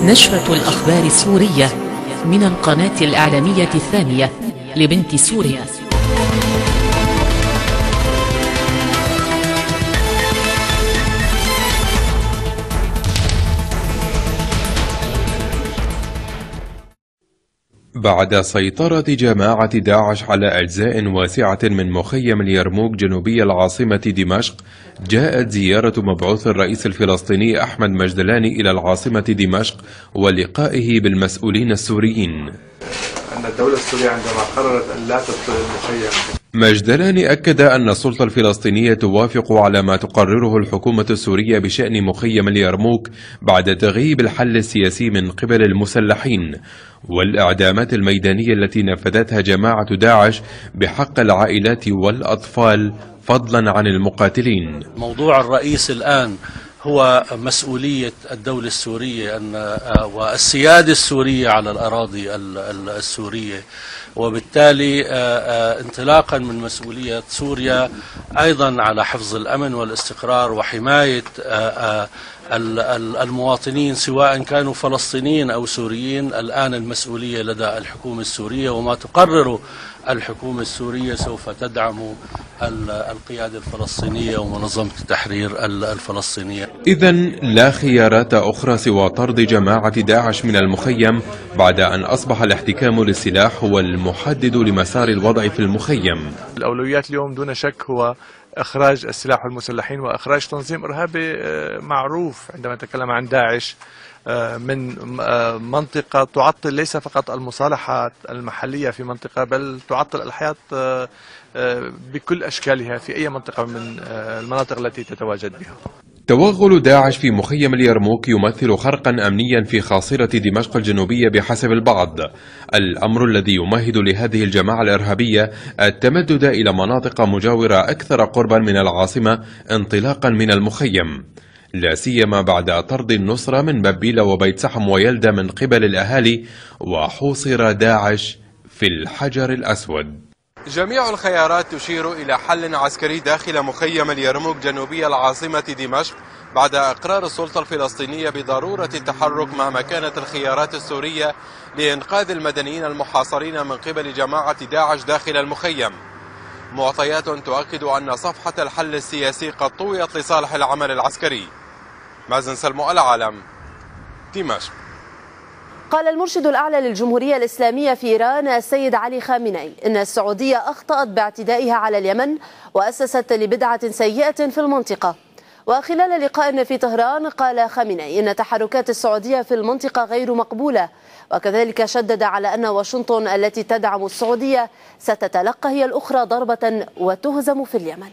نشرة الأخبار السورية من القناة الإعلامية الثانية لبنت سوريا. بعد سيطرة جماعة داعش على أجزاء واسعة من مخيم اليرموك جنوبي العاصمة دمشق، جاءت زيارة مبعوث الرئيس الفلسطيني أحمد مجدلاني إلى العاصمة دمشق ولقائه بالمسؤولين السوريين. أن الدولة السورية عندما قررت أن لا تدخل المخيم، مجدلاني أكد أن السلطة الفلسطينية توافق على ما تقرره الحكومة السورية بشأن مخيم اليرموك بعد تغييب الحل السياسي من قبل المسلحين والإعدامات الميدانية التي نفذتها جماعة داعش بحق العائلات والأطفال فضلا عن المقاتلين. موضوع الرئيس الآن هو مسؤولية الدولة السورية والسيادة السورية على الأراضي السورية، وبالتالي انطلاقا من مسؤولية سوريا أيضا على حفظ الأمن والاستقرار وحماية المواطنين سواء كانوا فلسطينيين أو سوريين. الآن المسؤولية لدى الحكومة السورية، وما تقرر الحكومة السورية سوف تدعم القيادة الفلسطينية ومنظمة التحرير الفلسطينية. إذن لا خيارات أخرى سوى طرد جماعة داعش من المخيم بعد أن أصبح الاحتكام للسلاح هو المحدد لمسار الوضع في المخيم. الأولويات اليوم دون شك هو إخراج السلاح والمسلحين وإخراج تنظيم إرهابي معروف عندما نتكلم عن داعش من منطقة تعطل ليس فقط المصالحات المحلية في منطقة، بل تعطل الحياة بكل أشكالها في أي منطقة من المناطق التي تتواجد بها. توغل داعش في مخيم اليرموك يمثل خرقا أمنيا في خاصرة دمشق الجنوبية بحسب البعض، الأمر الذي يمهد لهذه الجماعة الإرهابية التمدد إلى مناطق مجاورة أكثر قربا من العاصمة انطلاقا من المخيم، لا سيما بعد طرد النصرة من ببيلة وبيت سحم ويلدى من قبل الأهالي، وحوصر داعش في الحجر الأسود. جميع الخيارات تشير إلى حل عسكري داخل مخيم اليرموك جنوبي العاصمة دمشق بعد إقرار السلطة الفلسطينية بضرورة التحرك مهما كانت الخيارات السورية لإنقاذ المدنيين المحاصرين من قبل جماعة داعش داخل المخيم. معطيات تؤكد أن صفحة الحل السياسي قد طويت لصالح العمل العسكري. مازن سلمو، العالم، دمشق. قال المرشد الأعلى للجمهورية الإسلامية في إيران السيد علي خامنئي إن السعودية أخطأت باعتدائها على اليمن وأسست لبدعة سيئة في المنطقة. وخلال لقاء في طهران قال خامنئي إن تحركات السعودية في المنطقة غير مقبولة، وكذلك شدد على أن واشنطن التي تدعم السعودية ستتلقى هي الأخرى ضربة وتهزم في اليمن.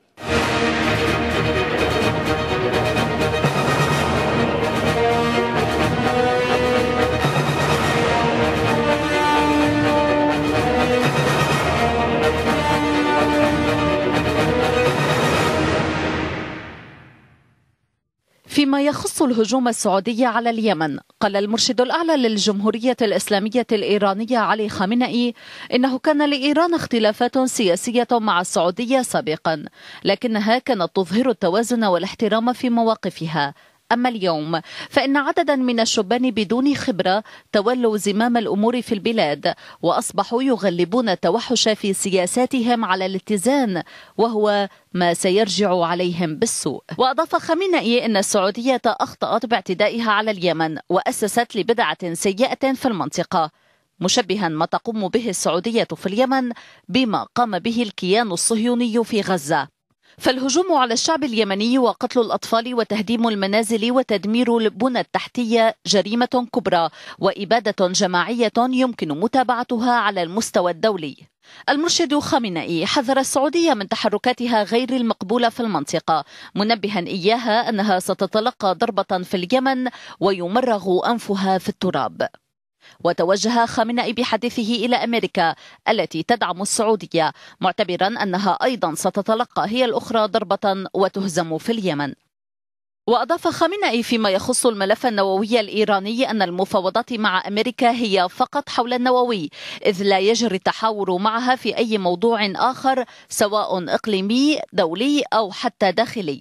فيما يخص الهجوم السعودي على اليمن، قال المرشد الأعلى للجمهورية الإسلامية الإيرانية علي خامنئي إنه كان لإيران اختلافات سياسية مع السعودية سابقا، لكنها كانت تظهر التوازن والاحترام في مواقفها. أما اليوم فإن عددا من الشبان بدون خبرة تولوا زمام الأمور في البلاد، وأصبحوا يغلبون التوحش في سياساتهم على الاتزان، وهو ما سيرجع عليهم بالسوء. وأضاف خامنئي أن السعودية أخطأت باعتدائها على اليمن وأسست لبدعة سيئة في المنطقة، مشبها ما تقوم به السعودية في اليمن بما قام به الكيان الصهيوني في غزة. فالهجوم على الشعب اليمني وقتل الأطفال وتهديم المنازل وتدمير البنى التحتية جريمة كبرى وإبادة جماعية يمكن متابعتها على المستوى الدولي. المرشد خامنئي حذر السعودية من تحركاتها غير المقبولة في المنطقة، منبها إياها أنها ستتلقى ضربة في اليمن ويمرغ أنفها في التراب. وتوجه خامنئي بحديثه إلى أمريكا التي تدعم السعودية، معتبرا أنها أيضا ستتلقى هي الأخرى ضربة وتهزم في اليمن. وأضاف خامنئي فيما يخص الملف النووي الإيراني أن المفاوضات مع أمريكا هي فقط حول النووي، إذ لا يجري التحاور معها في أي موضوع آخر سواء إقليمي، دولي أو حتى داخلي.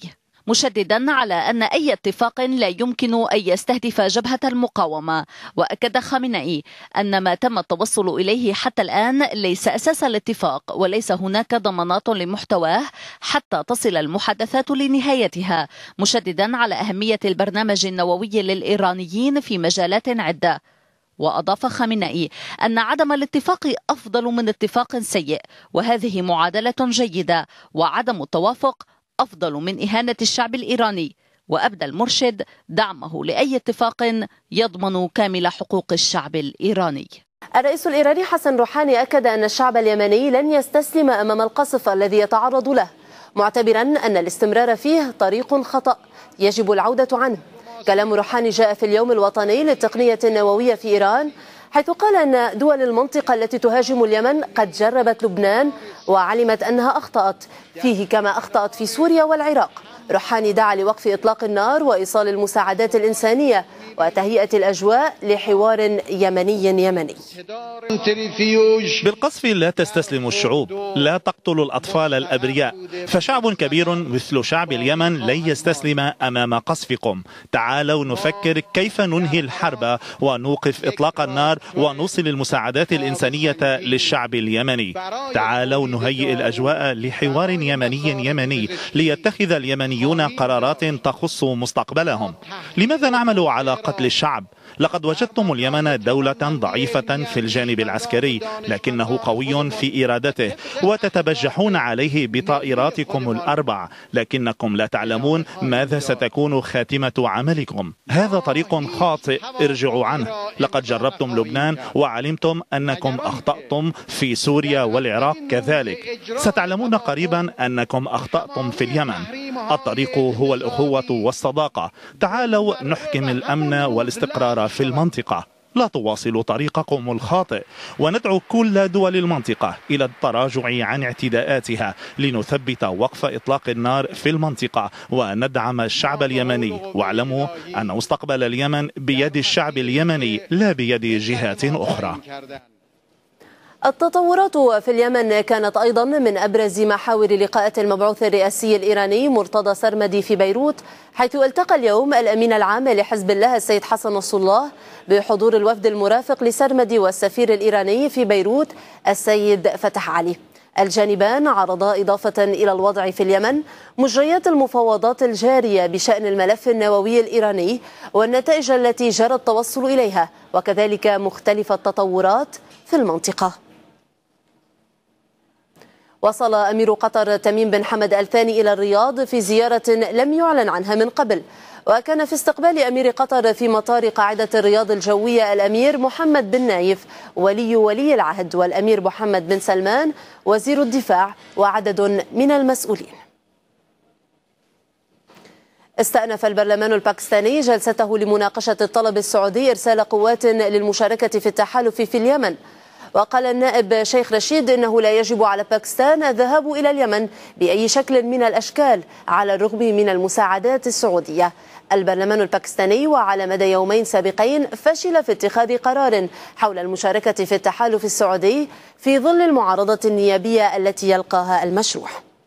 مشددا على أن أي اتفاق لا يمكن أن يستهدف جبهة المقاومة. وأكد خامنئي أن ما تم التوصل إليه حتى الآن ليس أساس الاتفاق، وليس هناك ضمانات لمحتواه حتى تصل المحادثات لنهايتها، مشددا على أهمية البرنامج النووي للإيرانيين في مجالات عدة. وأضاف خامنئي أن عدم الاتفاق أفضل من اتفاق سيء، وهذه معادلة جيدة، وعدم التوافق أفضل من إهانة الشعب الإيراني. وأبدى المرشد دعمه لأي اتفاق يضمن كامل حقوق الشعب الإيراني. الرئيس الإيراني حسن روحاني أكد أن الشعب اليمني لن يستسلم أمام القصف الذي يتعرض له، معتبرا أن الاستمرار فيه طريق خطأ يجب العودة عنه. كلام روحاني جاء في اليوم الوطني للتقنية النووية في إيران، حيث قال أن دول المنطقة التي تهاجم اليمن قد جربت لبنان وعلمت أنها أخطأت فيه كما أخطأت في سوريا والعراق. روحاني دعا لوقف إطلاق النار وإيصال المساعدات الإنسانية وتهيئة الأجواء لحوار يمني. بالقصف لا تستسلم الشعوب، لا تقتل الأطفال الأبرياء، فشعب كبير مثل شعب اليمن لن يستسلم أمام قصفكم. تعالوا نفكر كيف ننهي الحرب ونوقف إطلاق النار ونوصل المساعدات الإنسانية للشعب اليمني. تعالوا نهيئ الأجواء لحوار يمني ليتخذ اليمنيون قرارات تخص مستقبلهم. لماذا نعمل على قتل الشعب؟ لقد وجدتم اليمن دولة ضعيفة في الجانب العسكري، لكنه قوي في إرادته، وتتبجحون عليه بطائراتكم الأربع، لكنكم لا تعلمون ماذا ستكون خاتمة عملكم. هذا طريق خاطئ، ارجعوا عنه. لقد جربتم لبنان وعلمتم أنكم أخطأتم في سوريا والعراق كذلك. ستعلمون قريبا أنكم أخطأتم في اليمن. الطريق هو الأخوة والصداقة. تعالوا نحكم الأمن والاستقرار في المنطقة، لا تواصلوا طريقكم الخاطئ، وندعو كل دول المنطقة إلى التراجع عن اعتداءاتها لنثبت وقف إطلاق النار في المنطقة وندعم الشعب اليمني. واعلموا أن مستقبل اليمن بيد الشعب اليمني لا بيد جهات أخرى. التطورات في اليمن كانت أيضا من أبرز محاور لقاءات المبعوث الرئاسي الإيراني مرتضى سرمدي في بيروت، حيث التقى اليوم الأمين العام لحزب الله السيد حسن نصر الله بحضور الوفد المرافق لسرمدي والسفير الإيراني في بيروت السيد فتح علي. الجانبان عرضا إضافة إلى الوضع في اليمن مجريات المفاوضات الجارية بشأن الملف النووي الإيراني والنتائج التي جرى التوصل إليها، وكذلك مختلف التطورات في المنطقة. وصل أمير قطر تميم بن حمد آل ثاني إلى الرياض في زيارة لم يعلن عنها من قبل، وكان في استقبال أمير قطر في مطار قاعدة الرياض الجوية الأمير محمد بن نايف ولي العهد والأمير محمد بن سلمان وزير الدفاع وعدد من المسؤولين. استأنف البرلمان الباكستاني جلسته لمناقشة الطلب السعودي إرسال قوات للمشاركة في التحالف في اليمن. وقال النائب شيخ رشيد إنه لا يجب على باكستان الذهاب إلى اليمن بأي شكل من الأشكال على الرغم من المساعدات السعودية. البرلمان الباكستاني وعلى مدى يومين سابقين فشل في اتخاذ قرار حول المشاركة في التحالف السعودي في ظل المعارضة النيابية التي يلقاها المشروع.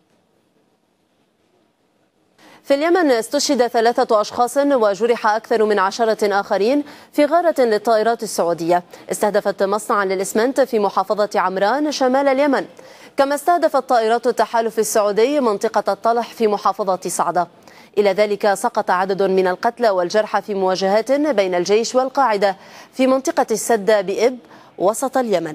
في اليمن استشهد 3 أشخاص وجرح أكثر من 10 آخرين في غارة للطائرات السعودية استهدفت مصنعا للإسمنت في محافظة عمران شمال اليمن. كما استهدفت طائرات التحالف السعودي منطقة الطلح في محافظة صعدة. إلى ذلك سقط عدد من القتلى والجرحى في مواجهات بين الجيش والقاعدة في منطقة السدة بإب وسط اليمن.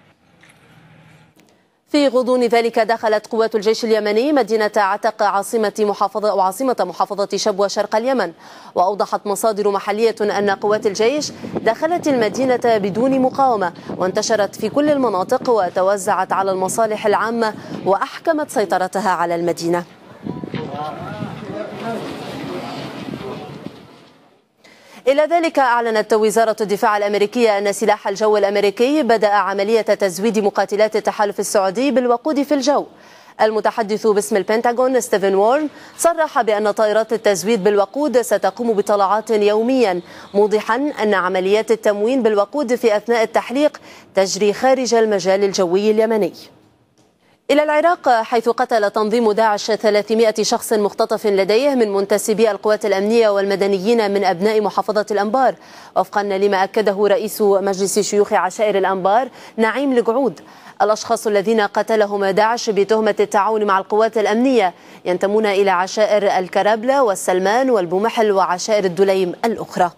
في غضون ذلك دخلت قوات الجيش اليمني مدينة عتق عاصمة محافظة شبوة شرق اليمن. وأوضحت مصادر محلية أن قوات الجيش دخلت المدينة بدون مقاومة وانتشرت في كل المناطق وتوزعت على المصالح العامة وأحكمت سيطرتها على المدينة. إلى ذلك أعلنت وزارة الدفاع الأمريكية أن سلاح الجو الأمريكي بدأ عملية تزويد مقاتلات التحالف السعودي بالوقود في الجو. المتحدث باسم البنتاغون ستيفن وورن صرح بأن طائرات التزويد بالوقود ستقوم بطلعات يوميا، موضحا أن عمليات التموين بالوقود في أثناء التحليق تجري خارج المجال الجوي اليمني. إلى العراق، حيث قتل تنظيم داعش 300 شخص مختطف لديه من منتسبي القوات الأمنية والمدنيين من أبناء محافظة الأنبار، وفقا لما أكده رئيس مجلس شيوخ عشائر الأنبار نعيم القعود. الأشخاص الذين قتلهم داعش بتهمة التعاون مع القوات الأمنية ينتمون إلى عشائر الكرابلة والسلمان والبومحل وعشائر الدليم الأخرى.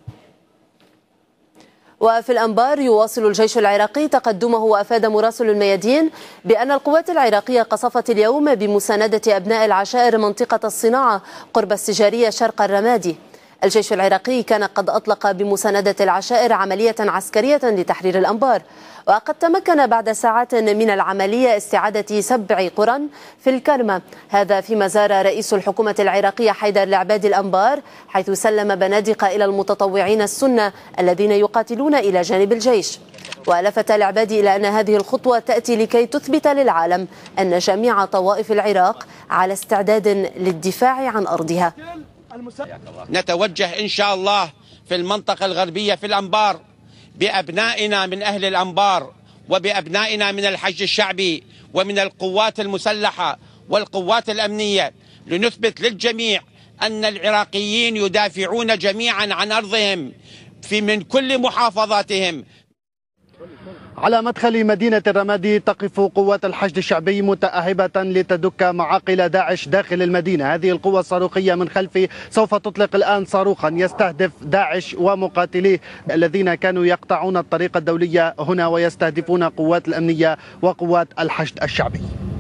وفي الأنبار، يواصل الجيش العراقي تقدمه، وأفاد مراسل الميادين بأن القوات العراقية قصفت اليوم بمساندة أبناء العشائر منطقة الصناعة قرب السجارية شرق الرمادي. الجيش العراقي كان قد أطلق بمساندة العشائر عملية عسكرية لتحرير الأنبار، وقد تمكن بعد ساعات من العملية استعادة 7 قرى في الكرمة، هذا فيما زار رئيس الحكومة العراقية حيدر العبادي الأنبار، حيث سلم بنادق إلى المتطوعين السنة الذين يقاتلون إلى جانب الجيش. ولفت العبادي إلى أن هذه الخطوة تأتي لكي تثبت للعالم أن جميع طوائف العراق على استعداد للدفاع عن أرضها. نتوجه إن شاء الله في المنطقة الغربية في الأنبار بأبنائنا من أهل الأنبار وبأبنائنا من الحشد الشعبي ومن القوات المسلحة والقوات الأمنية، لنثبت للجميع أن العراقيين يدافعون جميعا عن أرضهم من كل محافظاتهم. على مدخل مدينة الرمادي تقف قوات الحشد الشعبي متأهبة لتدك معاقل داعش داخل المدينة. هذه القوة الصاروخية من خلف سوف تطلق الآن صاروخا يستهدف داعش ومقاتليه الذين كانوا يقطعون الطريق الدولية هنا ويستهدفون قوات الأمنية وقوات الحشد الشعبي.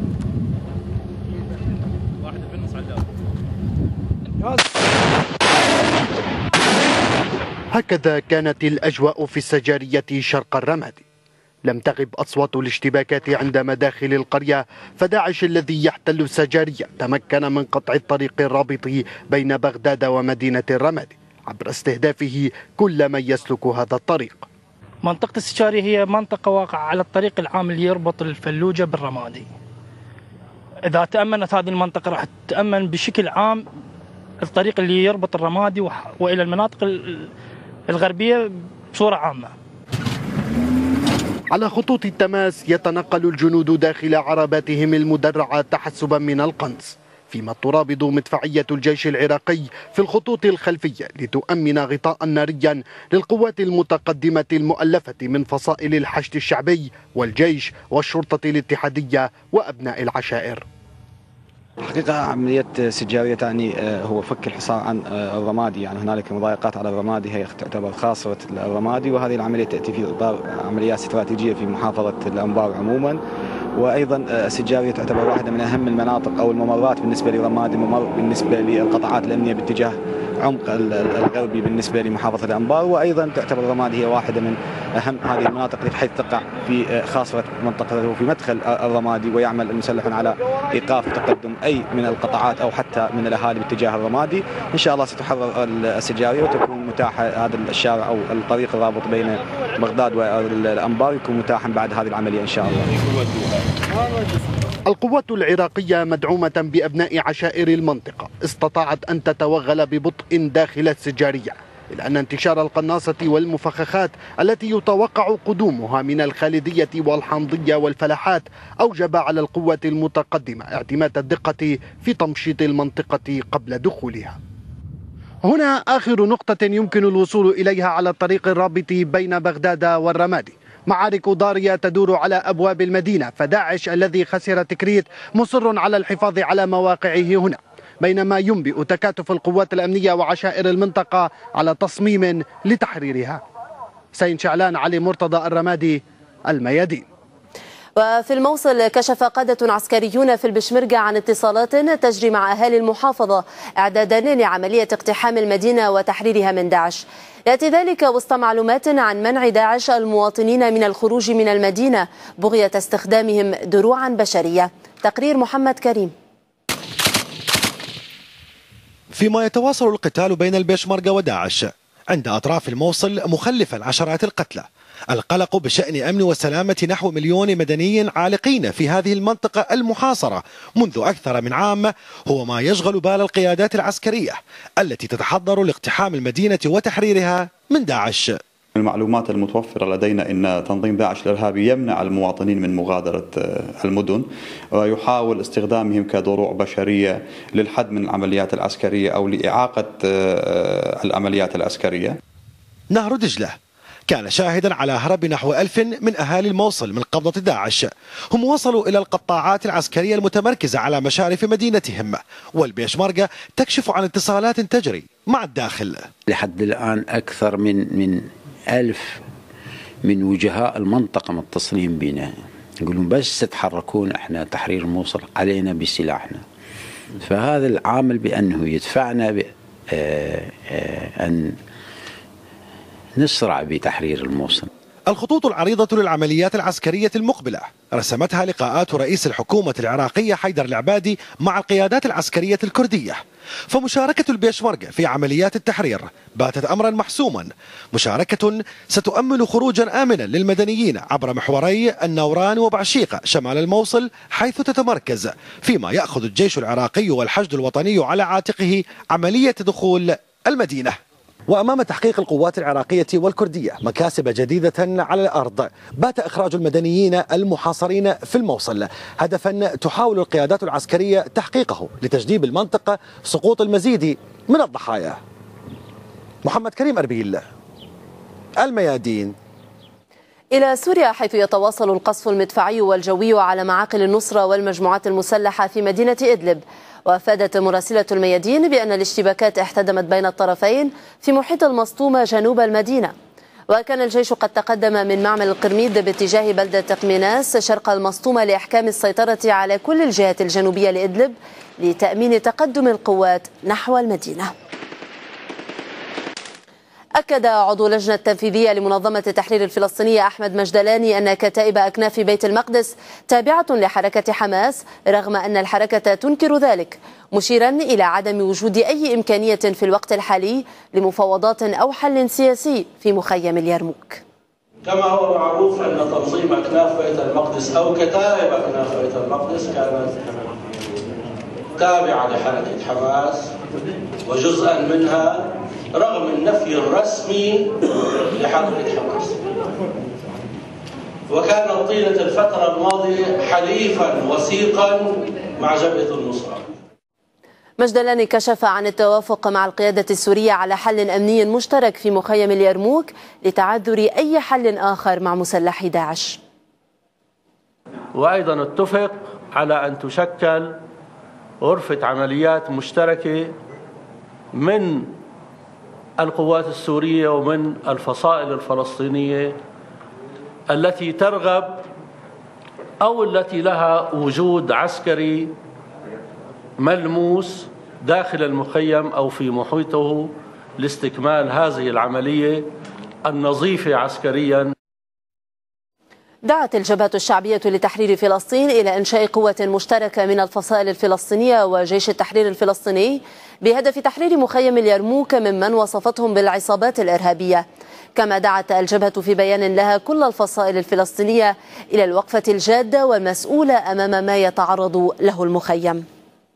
هكذا كانت الأجواء في السجارية شرق الرمادي. لم تغب أصوات الاشتباكات عند مداخل القرية، فداعش الذي يحتل السجارية تمكن من قطع الطريق الرابط بين بغداد ومدينة الرمادي عبر استهدافه كل من يسلك هذا الطريق. منطقة السجارية هي منطقة واقعة على الطريق العام اللي يربط الفلوجة بالرمادي. إذا تأمنت هذه المنطقة راح تأمن بشكل عام الطريق اللي يربط الرمادي وإلى المناطق الغربية بصورة عامة. على خطوط التماس يتنقل الجنود داخل عرباتهم المدرعة تحسبا من القنص، فيما ترابط مدفعية الجيش العراقي في الخطوط الخلفية لتؤمن غطاء ناريا للقوات المتقدمة المؤلفة من فصائل الحشد الشعبي والجيش والشرطة الاتحادية وأبناء العشائر. حقيقة عملية سجارية تعني هو فك الحصار عن الرمادي، يعني هنالك مضايقات على الرمادي، هي تعتبر خاصرة الرمادي، وهذه العملية تأتي في إطار عمليات استراتيجية في محافظة الأنبار عموما. وأيضا السجارية تعتبر واحدة من أهم المناطق أو الممرات بالنسبة لرمادي، ممر بالنسبة للقطاعات الأمنية باتجاه عمق الغربي بالنسبة لمحافظة الأنبار، وأيضا تعتبر رمادي هي واحدة من أهم هذه المناطق بحيث تقع في خاصرة منطقة وفي مدخل الرمادي، ويعمل المسلحون على إيقاف تقدم أي من القطاعات أو حتى من الأهالي باتجاه الرمادي. إن شاء الله ستحرر السجارية وتكون متاحة هذا الشارع أو الطريق الرابط بين بغداد والأنبار يكون متاحا بعد هذه العملية إن شاء الله. القوات العراقية مدعومة بأبناء عشائر المنطقة استطاعت أن تتوغل ببطء داخل السجارية، إلا أن انتشار القناصة والمفخخات التي يتوقع قدومها من الخالدية والحمضية والفلاحات أوجب على القوات المتقدمة اعتماد الدقة في تمشيط المنطقة قبل دخولها. هنا آخر نقطة يمكن الوصول إليها على الطريق الرابط بين بغداد والرمادي. معارك ضارية تدور على أبواب المدينة، فداعش الذي خسر تكريت مصر على الحفاظ على مواقعه هنا، بينما ينبئ تكاتف القوات الأمنية وعشائر المنطقة على تصميم لتحريرها. سين شعلان، علي مرتضى، الرمادي، الميادين. وفي الموصل كشف قادة عسكريون في البشمركة عن اتصالات تجري مع أهالي المحافظة إعدادا لعملية اقتحام المدينة وتحريرها من داعش. يأتي ذلك وسط معلومات عن منع داعش المواطنين من الخروج من المدينة بغية استخدامهم دروعا بشرية. تقرير محمد كريم. فيما يتواصل القتال بين البشمركة وداعش عند أطراف الموصل مخلفا عشرات القتلى، القلق بشأن أمن وسلامة نحو 1,000,000 مدني عالقين في هذه المنطقة المحاصرة منذ أكثر من عام هو ما يشغل بال القيادات العسكرية التي تتحضر لاقتحام المدينة وتحريرها من داعش. المعلومات المتوفرة لدينا أن تنظيم داعش الإرهابي يمنع المواطنين من مغادرة المدن ويحاول استخدامهم كدروع بشرية للحد من العمليات العسكرية أو لإعاقة العمليات العسكرية. نهر دجلة كان شاهدا على هرب نحو 1000 من أهالي الموصل من قبضة داعش. هم وصلوا إلى القطاعات العسكرية المتمركزة على مشارف مدينتهم، والبيشمركة تكشف عن اتصالات تجري مع الداخل. لحد الآن أكثر من 1000 من وجهاء المنطقة متصلين بنا، يقولون بس تتحركون احنا تحرير الموصل علينا بسلاحنا. فهذا العامل بأنه يدفعنا أن نسرع بتحرير الموصل. الخطوط العريضة للعمليات العسكرية المقبلة رسمتها لقاءات رئيس الحكومة العراقية حيدر العبادي مع القيادات العسكرية الكردية. فمشاركة البيشمركة في عمليات التحرير باتت أمرا محسوما، مشاركة ستؤمن خروجا آمنا للمدنيين عبر محوري النوران وبعشيقة شمال الموصل حيث تتمركز، فيما يأخذ الجيش العراقي والحشد الوطني على عاتقه عملية دخول المدينة. وأمام تحقيق القوات العراقية والكردية مكاسب جديدة على الأرض، بات إخراج المدنيين المحاصرين في الموصل هدفا تحاول القيادات العسكرية تحقيقه لتجنيب المنطقة سقوط المزيد من الضحايا. محمد كريم أربيل، الميادين. إلى سوريا، حيث يتواصل القصف المدفعي والجوي على معاقل النصرة والمجموعات المسلحة في مدينة إدلب. وأفادت مراسلة الميادين بأن الاشتباكات احتدمت بين الطرفين في محيط المسطومة جنوب المدينة. وكان الجيش قد تقدم من معمل القرميد باتجاه بلدة قميناس شرق المسطومة لإحكام السيطرة على كل الجهات الجنوبية لإدلب لتأمين تقدم القوات نحو المدينة. أكد عضو اللجنة التنفيذية لمنظمة التحرير الفلسطينية أحمد مجدلاني أن كتائب أكناف بيت المقدس تابعة لحركة حماس، رغم أن الحركة تنكر ذلك، مشيرا إلى عدم وجود أي إمكانية في الوقت الحالي لمفاوضات أو حل سياسي في مخيم اليرموك. كما هو معروف أن تنظيم أكناف بيت المقدس أو كتائب أكناف بيت المقدس كانت تابعة لحركة حماس وجزءا منها رغم النفي الرسمي لحركة حماس، وكان طيلة الفترة الماضية حليفا وثيقا مع جبهة النصرة. مجدلاني كشف عن التوافق مع القيادة السورية على حل أمني مشترك في مخيم اليرموك لتعذر أي حل آخر مع مسلحي داعش. وأيضا اتفق على أن تشكل غرفة عمليات مشتركة من القوات السورية ومن الفصائل الفلسطينية التي ترغب أو التي لها وجود عسكري ملموس داخل المخيم أو في محيطه لاستكمال هذه العملية النظيفة عسكريا. دعت الجبهة الشعبية لتحرير فلسطين إلى إنشاء قوة مشتركة من الفصائل الفلسطينية وجيش التحرير الفلسطيني بهدف تحرير مخيم اليرموك ممن وصفتهم بالعصابات الإرهابية. كما دعت الجبهة في بيان لها كل الفصائل الفلسطينية إلى الوقفة الجادة والمسؤولة أمام ما يتعرض له المخيم.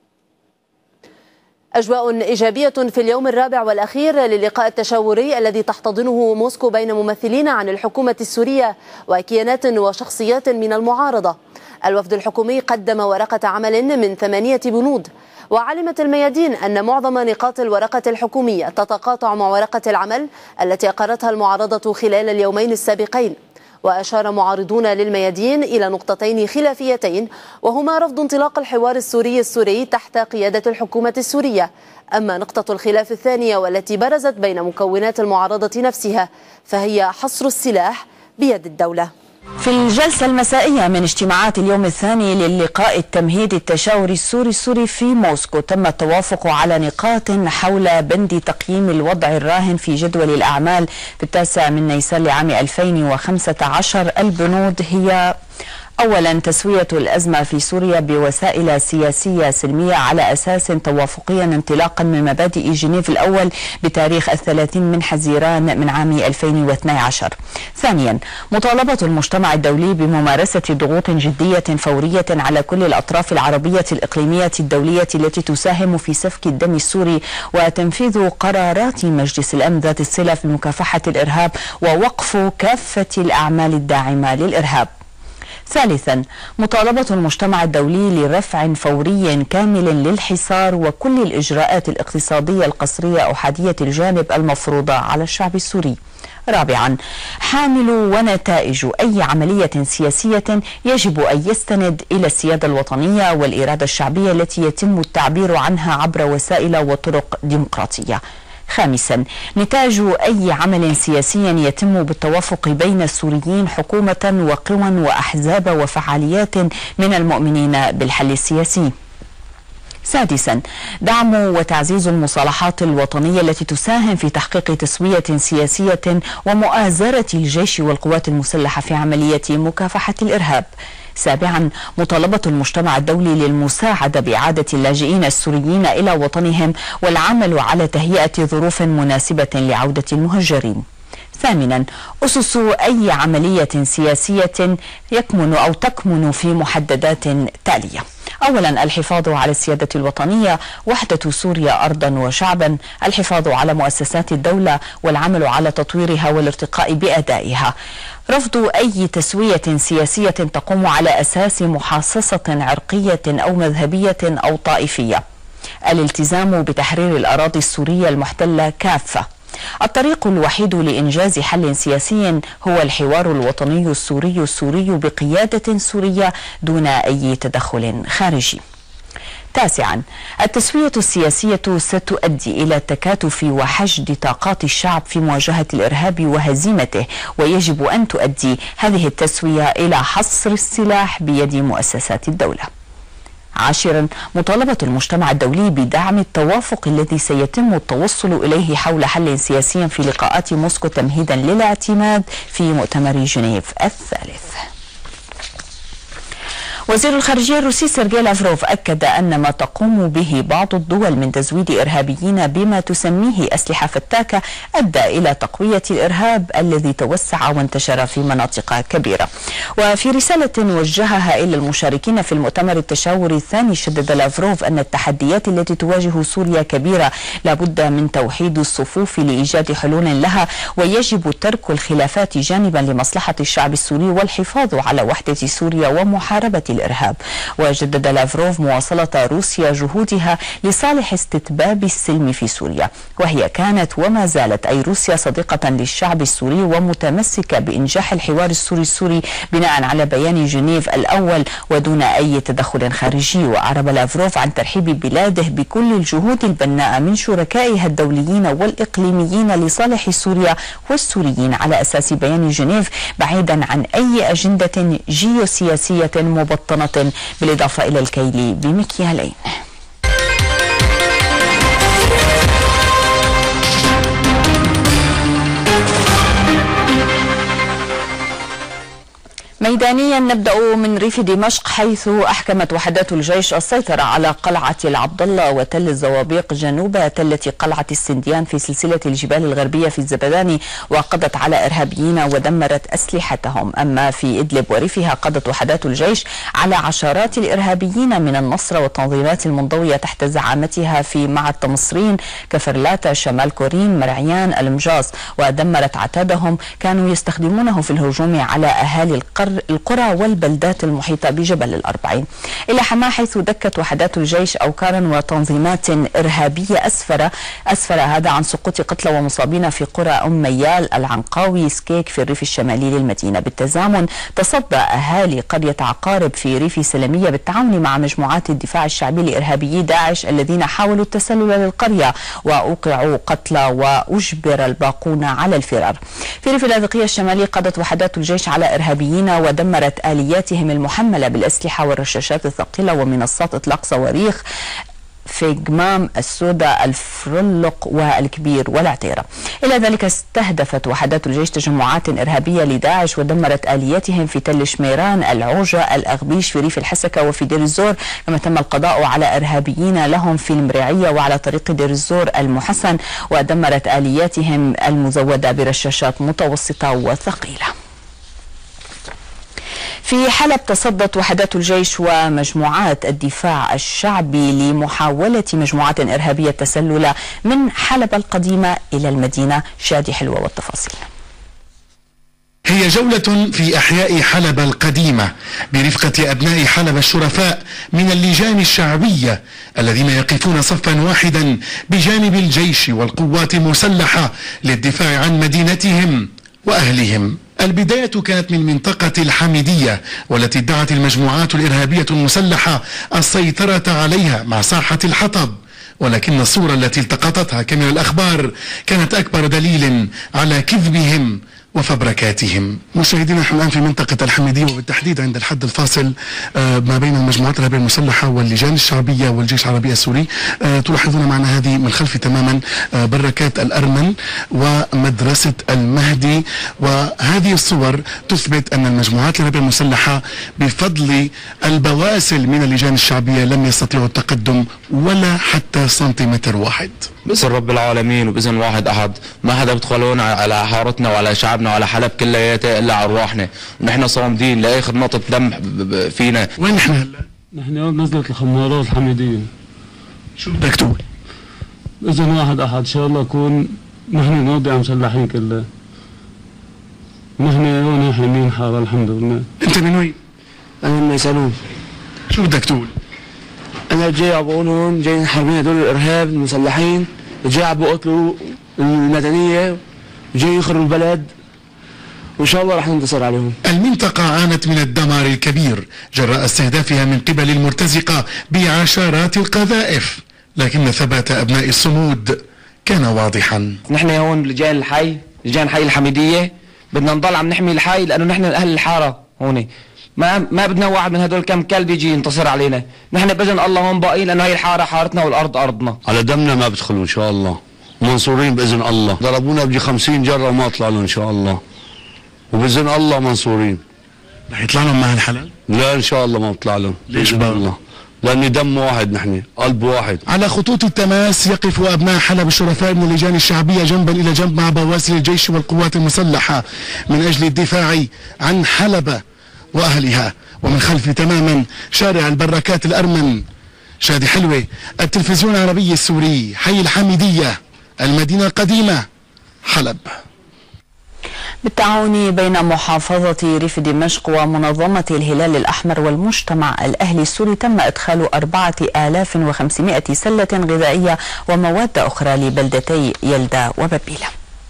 أجواء إيجابية في اليوم الرابع والأخير للقاء التشاوري الذي تحتضنه موسكو بين ممثلين عن الحكومة السورية وكيانات وشخصيات من المعارضة. الوفد الحكومي قدم ورقة عمل من 8 بنود، وعلمت الميادين أن معظم نقاط الورقة الحكومية تتقاطع مع ورقة العمل التي أقرتها المعارضة خلال اليومين السابقين. وأشار معارضون للميادين إلى نقطتين خلافيتين، وهما رفض انطلاق الحوار السوري تحت قيادة الحكومة السورية. أما نقطة الخلاف الثانية والتي برزت بين مكونات المعارضة نفسها فهي حصر السلاح بيد الدولة. في الجلسة المسائية من اجتماعات اليوم الثاني للقاء التمهيدي التشاوري السوري في موسكو تم التوافق على نقاط حول بند تقييم الوضع الراهن في جدول الأعمال في 9 نيسان لعام 2015. البنود هي أولا، تسوية الأزمة في سوريا بوسائل سياسية سلمية على أساس توافقي انطلاقا من مبادئ جنيف الأول بتاريخ 30 من حزيران من عام 2012. ثانيا، مطالبة المجتمع الدولي بممارسة ضغوط جدية فورية على كل الأطراف العربية الإقليمية الدولية التي تساهم في سفك الدم السوري وتنفيذ قرارات مجلس الأمن ذات الصلة في مكافحة الإرهاب ووقف كافة الأعمال الداعمة للإرهاب. ثالثا، مطالبة المجتمع الدولي لرفع فوري كامل للحصار وكل الإجراءات الاقتصادية القسرية أحادية الجانب المفروضة على الشعب السوري. رابعا، حامل ونتائج أي عملية سياسية يجب أن يستند إلى السيادة الوطنية والإرادة الشعبية التي يتم التعبير عنها عبر وسائل وطرق ديمقراطية. خامسا، نتاج أي عمل سياسي يتم بالتوافق بين السوريين حكومة وقوى وأحزاب وفعاليات من المؤمنين بالحل السياسي. سادسا، دعم وتعزيز المصالحات الوطنية التي تساهم في تحقيق تسوية سياسية ومؤازرة الجيش والقوات المسلحة في عملية مكافحة الإرهاب. سابعا، مطالبة المجتمع الدولي للمساعدة بإعادة اللاجئين السوريين إلى وطنهم والعمل على تهيئة ظروف مناسبة لعودة المهجرين. ثامنا، أسس أي عملية سياسية تكمن في محددات تالية. أولا، الحفاظ على السيادة الوطنية، وحدة سوريا أرضا وشعبا، الحفاظ على مؤسسات الدولة والعمل على تطويرها والارتقاء بأدائها، رفض أي تسوية سياسية تقوم على أساس محاصصة عرقية أو مذهبية أو طائفية، الالتزام بتحرير الأراضي السورية المحتلة كافة. الطريق الوحيد لإنجاز حل سياسي هو الحوار الوطني السوري بقيادة سورية دون أي تدخل خارجي. تاسعا، التسوية السياسية ستؤدي إلى تكاتف وحشد طاقات الشعب في مواجهة الإرهاب وهزيمته، ويجب أن تؤدي هذه التسوية إلى حصر السلاح بيد مؤسسات الدولة. عاشرا، مطالبة المجتمع الدولي بدعم التوافق الذي سيتم التوصل إليه حول حل سياسي في لقاءات موسكو تمهيدا للاعتماد في مؤتمر جنيف الثالث. وزير الخارجية الروسي سيرجي لافروف أكد أن ما تقوم به بعض الدول من تزويد إرهابيين بما تسميه أسلحة فتاكة أدى إلى تقوية الإرهاب الذي توسع وانتشر في مناطق كبيرة. وفي رسالة وجهها إلى المشاركين في المؤتمر التشاوري الثاني، شدد لافروف أن التحديات التي تواجه سوريا كبيرة، لابد من توحيد الصفوف لإيجاد حلول لها، ويجب ترك الخلافات جانبا لمصلحة الشعب السوري والحفاظ على وحدة سوريا ومحاربة الإرهاب. وجدد لافروف مواصلة روسيا جهودها لصالح استتباب السلم في سوريا، وهي كانت وما زالت أي روسيا صديقة للشعب السوري ومتمسكة بإنجاح الحوار السوري بناء على بيان جنيف الأول ودون أي تدخل خارجي. وأعرب لافروف عن ترحيب بلاده بكل الجهود البناءة من شركائها الدوليين والإقليميين لصالح سوريا والسوريين على أساس بيان جنيف، بعيدا عن أي أجندة جيوسياسية مبطنة، بالإضافة إلى الكيل بمكيالين. ميدانيا نبدأ من ريف دمشق، حيث أحكمت وحدات الجيش السيطرة على قلعة العبد الله وتل الزوابيق جنوب تلة قلعة السنديان في سلسلة الجبال الغربية في الزبداني، وقضت على إرهابيين ودمرت أسلحتهم. أما في إدلب وريفها قضت وحدات الجيش على عشرات الإرهابيين من النصرة والتنظيمات المنضوية تحت زعامتها في معد طمسرين، كفرلاتة، شمال كورين، مرعيان، المجاص، ودمرت عتادهم كانوا يستخدمونه في الهجوم على أهالي القرى والبلدات المحيطة بجبل الأربعين. إلى حماة، حيث دكت وحدات الجيش أوكارا وتنظيمات إرهابية أسفر هذا عن سقوط قتلى ومصابين في قرى أم ميال، العنقاوي، سكيك في الريف الشمالي للمدينة. بالتزامن تصدى أهالي قرية عقارب في ريف سلمية بالتعاون مع مجموعات الدفاع الشعبي لإرهابيي داعش الذين حاولوا التسلل للقرية وأوقعوا قتلى وأجبر الباقون على الفرار. في ريف اللاذقية الشمالي قضت وحدات الجيش على إرهابيين ودمرت آلياتهم المحملة بالأسلحة والرشاشات الثقيلة ومنصات إطلاق صواريخ في جمام السوداء الفرلق والكبير والعتيرة. إلى ذلك استهدفت وحدات الجيش تجمعات إرهابية لداعش ودمرت آلياتهم في تل شميران، العوجة، الأغبيش، في ريف الحسكة وفي دير الزور، كما تم القضاء على إرهابيين لهم في المريعية وعلى طريق دير الزور المحسن، ودمرت آلياتهم المزودة برشاشات متوسطة وثقيلة. في حلب تصدت وحدات الجيش ومجموعات الدفاع الشعبي لمحاولة مجموعات إرهابية التسلل من حلب القديمة إلى المدينة. شادي حلوة والتفاصيل. هي جولة في أحياء حلب القديمة برفقة أبناء حلب الشرفاء من اللجان الشعبية الذين يقفون صفا واحدا بجانب الجيش والقوات المسلحة للدفاع عن مدينتهم وأهلهم. البداية كانت من منطقة الحميدية والتي ادعت المجموعات الإرهابية المسلحة السيطرة عليها مع ساحة الحطب، ولكن الصورة التي التقطتها كاميرا الأخبار كانت أكبر دليل على كذبهم وفبركاتهم. مشاهدينا نحن الآن في منطقة الحميدية وبالتحديد عند الحد الفاصل ما بين المجموعات الإرهابية المسلحة واللجان الشعبية والجيش العربي السوري. تلاحظون معنا هذه من خلف تماما بركات الأرمن ومدرسة المهدي، وهذه الصور تثبت أن المجموعات الإرهابية المسلحة بفضل البواسل من اللجان الشعبية لم يستطيعوا التقدم ولا حتى سنتيمتر واحد. بإذن رب العالمين وبإذن واحد أحد ما حدا بيدخلون على حارتنا وعلى شعبنا وعلى حلب كلياتها إلا على أرواحنا، ونحن صامدين لآخر نقطة دم فينا. وين نحن هلا؟ نحن نزلت الخمارات الحميدية. شو بدك تقول؟ بإذن واحد أحد إن شاء الله نكون نحن نوضع مسلحين كلها. نحن هون حامين حارة الحمد لله. أنت من وين؟ أنا من ميسالون. شو بدك تقول؟ أنا جاي عم بقولهم جايين حاربين هدول الإرهاب المسلحين، جاي عم بقتلوا المدنية، جاي يخربوا البلد، وإن شاء الله رح ننتصر عليهم. المنطقة عانت من الدمار الكبير جراء استهدافها من قبل المرتزقة بعشرات القذائف، لكن ثبات أبناء الصمود كان واضحا. نحن هون لجان الحي، لجان حي الحميدية، بدنا نضل عم نحمي الحي لأنه نحن أهل الحارة هون. ما بدنا واحد من هدول كم كلب يجي ينتصر علينا، نحن بإذن الله هون باقيين لأنه هي الحارة حارتنا والأرض أرضنا. على دمنا ما بدخلوا إن شاء الله، منصورين بإذن الله. ضربونا بجي 50 جرة وما طلعنا إن شاء الله، وبإذن الله منصورين. رح يطلع لهم مع الحلال؟ لا إن شاء الله ما بطلع لهم. ليش بقى؟ الله لأن دم واحد، نحن قلب واحد. على خطوط التماس يقف أبناء حلب الشرفاء من اللجان الشعبية جنبا إلى جنب مع بواسل الجيش والقوات المسلحة من أجل الدفاع عن حلب وأهلها، ومن خلف تماما شارع البركات الأرمن. شادي حلوة، التلفزيون العربي السوري، حي الحميدية، المدينة القديمة، حلب. بالتعاون بين محافظة ريف دمشق ومنظمة الهلال الأحمر والمجتمع الأهلي السوري تم إدخال 4500 سلة غذائية ومواد أخرى لبلدتي يلدا وبابيلة.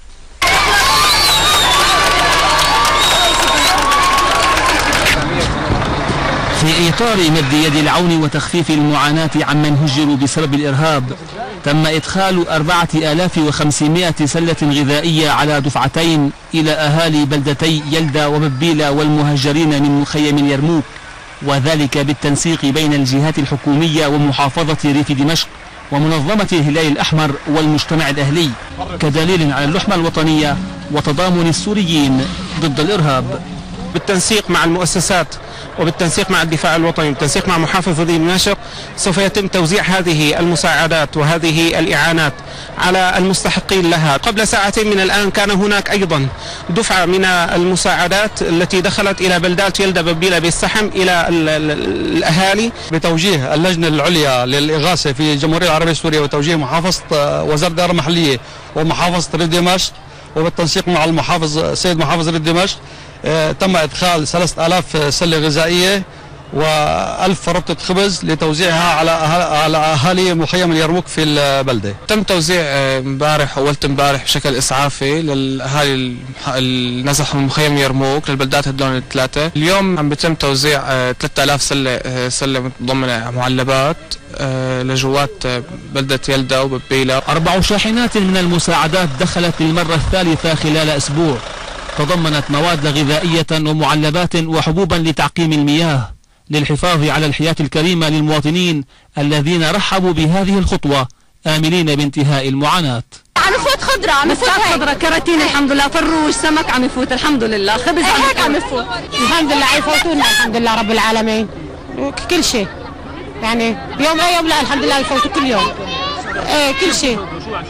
في إطار مد يد العون وتخفيف المعاناة عمن هجروا بسبب الإرهاب، تم إدخال 4500 سلة غذائية على دفعتين إلى أهالي بلدتي يلدا وببيلة والمهجرين من مخيم اليرموك، وذلك بالتنسيق بين الجهات الحكومية ومحافظة ريف دمشق ومنظمة الهلال الأحمر والمجتمع الأهلي، كدليل على اللحمة الوطنية وتضامن السوريين ضد الإرهاب. بالتنسيق مع المؤسسات وبالتنسيق مع الدفاع الوطني وبالتنسيق مع محافظة دمشق سوف يتم توزيع هذه المساعدات وهذه الإعانات على المستحقين لها. قبل ساعتين من الآن كان هناك أيضا دفعة من المساعدات التي دخلت إلى بلدات يلدا ببيلة بالسحم إلى الأهالي بتوجيه اللجنة العليا للإغاثة في الجمهورية العربية السورية وتوجيه محافظة وزارة الدائرة المحلية ومحافظة ريف دمشق وبالتنسيق مع المحافظ سيد محافظ ريف دمشق تم إدخال 3000 سلة غذائية و1000 فرطة خبز لتوزيعها على أهالي مخيم اليرموك في البلدة. تم توزيع امبارح أولت امبارح بشكل إسعافي للأهالي النزحوا من مخيم اليرموك للبلدات هدول الثلاثة. اليوم عم بيتم توزيع 3000 سلة متضمنة معلبات لجوات بلدة يلدا وببيلة. 4 شاحنات من المساعدات دخلت للمرة الثالثة خلال أسبوع، تضمنت مواد غذائية ومعلبات وحبوبا لتعقيم المياه للحفاظ على الحياة الكريمة للمواطنين الذين رحبوا بهذه الخطوة آملين بانتهاء المعاناة. عم يفوت خضرة، عم يفوت خضرة، كراتين الحمد لله، فروج، سمك عم يفوت الحمد لله، خبز هيك عم يفوت الحمد لله، يفوتونا الحمد لله رب العالمين كل شيء، يعني يوم يوم لا الحمد لله يفوتوا كل يوم كل شيء،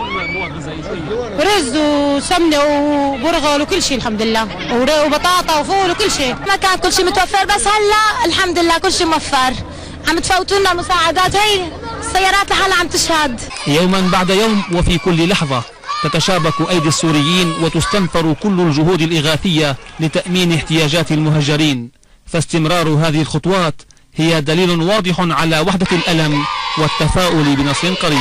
رز وسمنة وبرغل وكل شيء الحمد لله، وبطاطا وفول وكل شيء. ما كان كل شيء متوفر، بس هلا الحمد لله كل شيء موفر، عم تفوتوا لنا المساعدات، هي السيارات لحالها عم تشهد. يوما بعد يوم وفي كل لحظة تتشابك أيدي السوريين وتستنفر كل الجهود الإغاثية لتأمين احتياجات المهجرين، فاستمرار هذه الخطوات هي دليل واضح على وحدة الألم والتفاؤل بنصر قريب.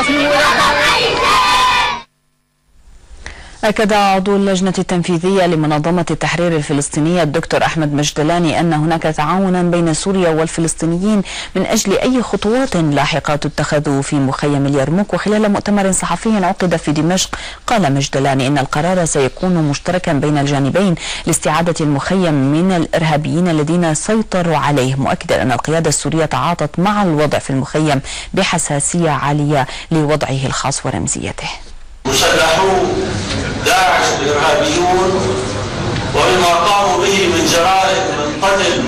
أكد عضو اللجنة التنفيذية لمنظمة التحرير الفلسطينية الدكتور أحمد مجدلاني أن هناك تعاونا بين سوريا والفلسطينيين من أجل أي خطوات لاحقة تتخذ في مخيم اليرموك. وخلال مؤتمر صحفي عقد في دمشق قال مجدلاني إن القرار سيكون مشتركا بين الجانبين لاستعادة المخيم من الإرهابيين الذين سيطروا عليه، مؤكدا أن القيادة السورية تعاطت مع الوضع في المخيم بحساسية عالية لوضعه الخاص ورمزيته. مسلحو داعش الإرهابيون وبما قاموا به من جرائم من قتل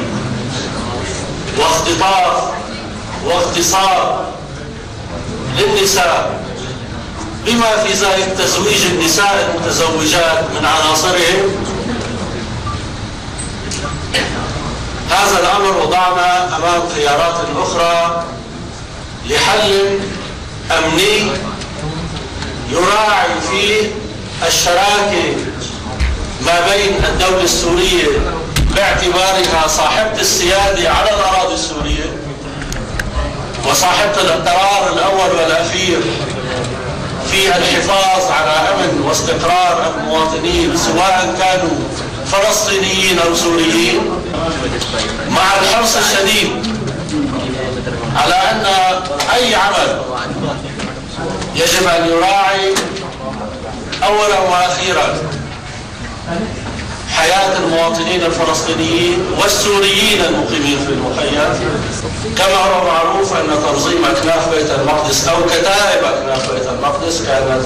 واختطاف واغتصاب للنساء، بما في ذلك تزويج النساء المتزوجات من عناصرهم. هذا الأمر وضعنا أمام خيارات أخرى لحل أمني يراعي فيه الشراكة ما بين الدولة السورية باعتبارها صاحبة السيادة على الأراضي السورية وصاحبة القرار الأول والأخير في الحفاظ على أمن واستقرار المواطنين سواء كانوا فلسطينيين أو سوريين، مع الحرص الشديد على أن أي عمل يجب أن يراعي أولا وأخيرا حياة المواطنين الفلسطينيين والسوريين المقيمين في المخيم. كما هو معروف أن تنظيم أكناف بيت المقدس أو كتائب أكناف بيت المقدس كانت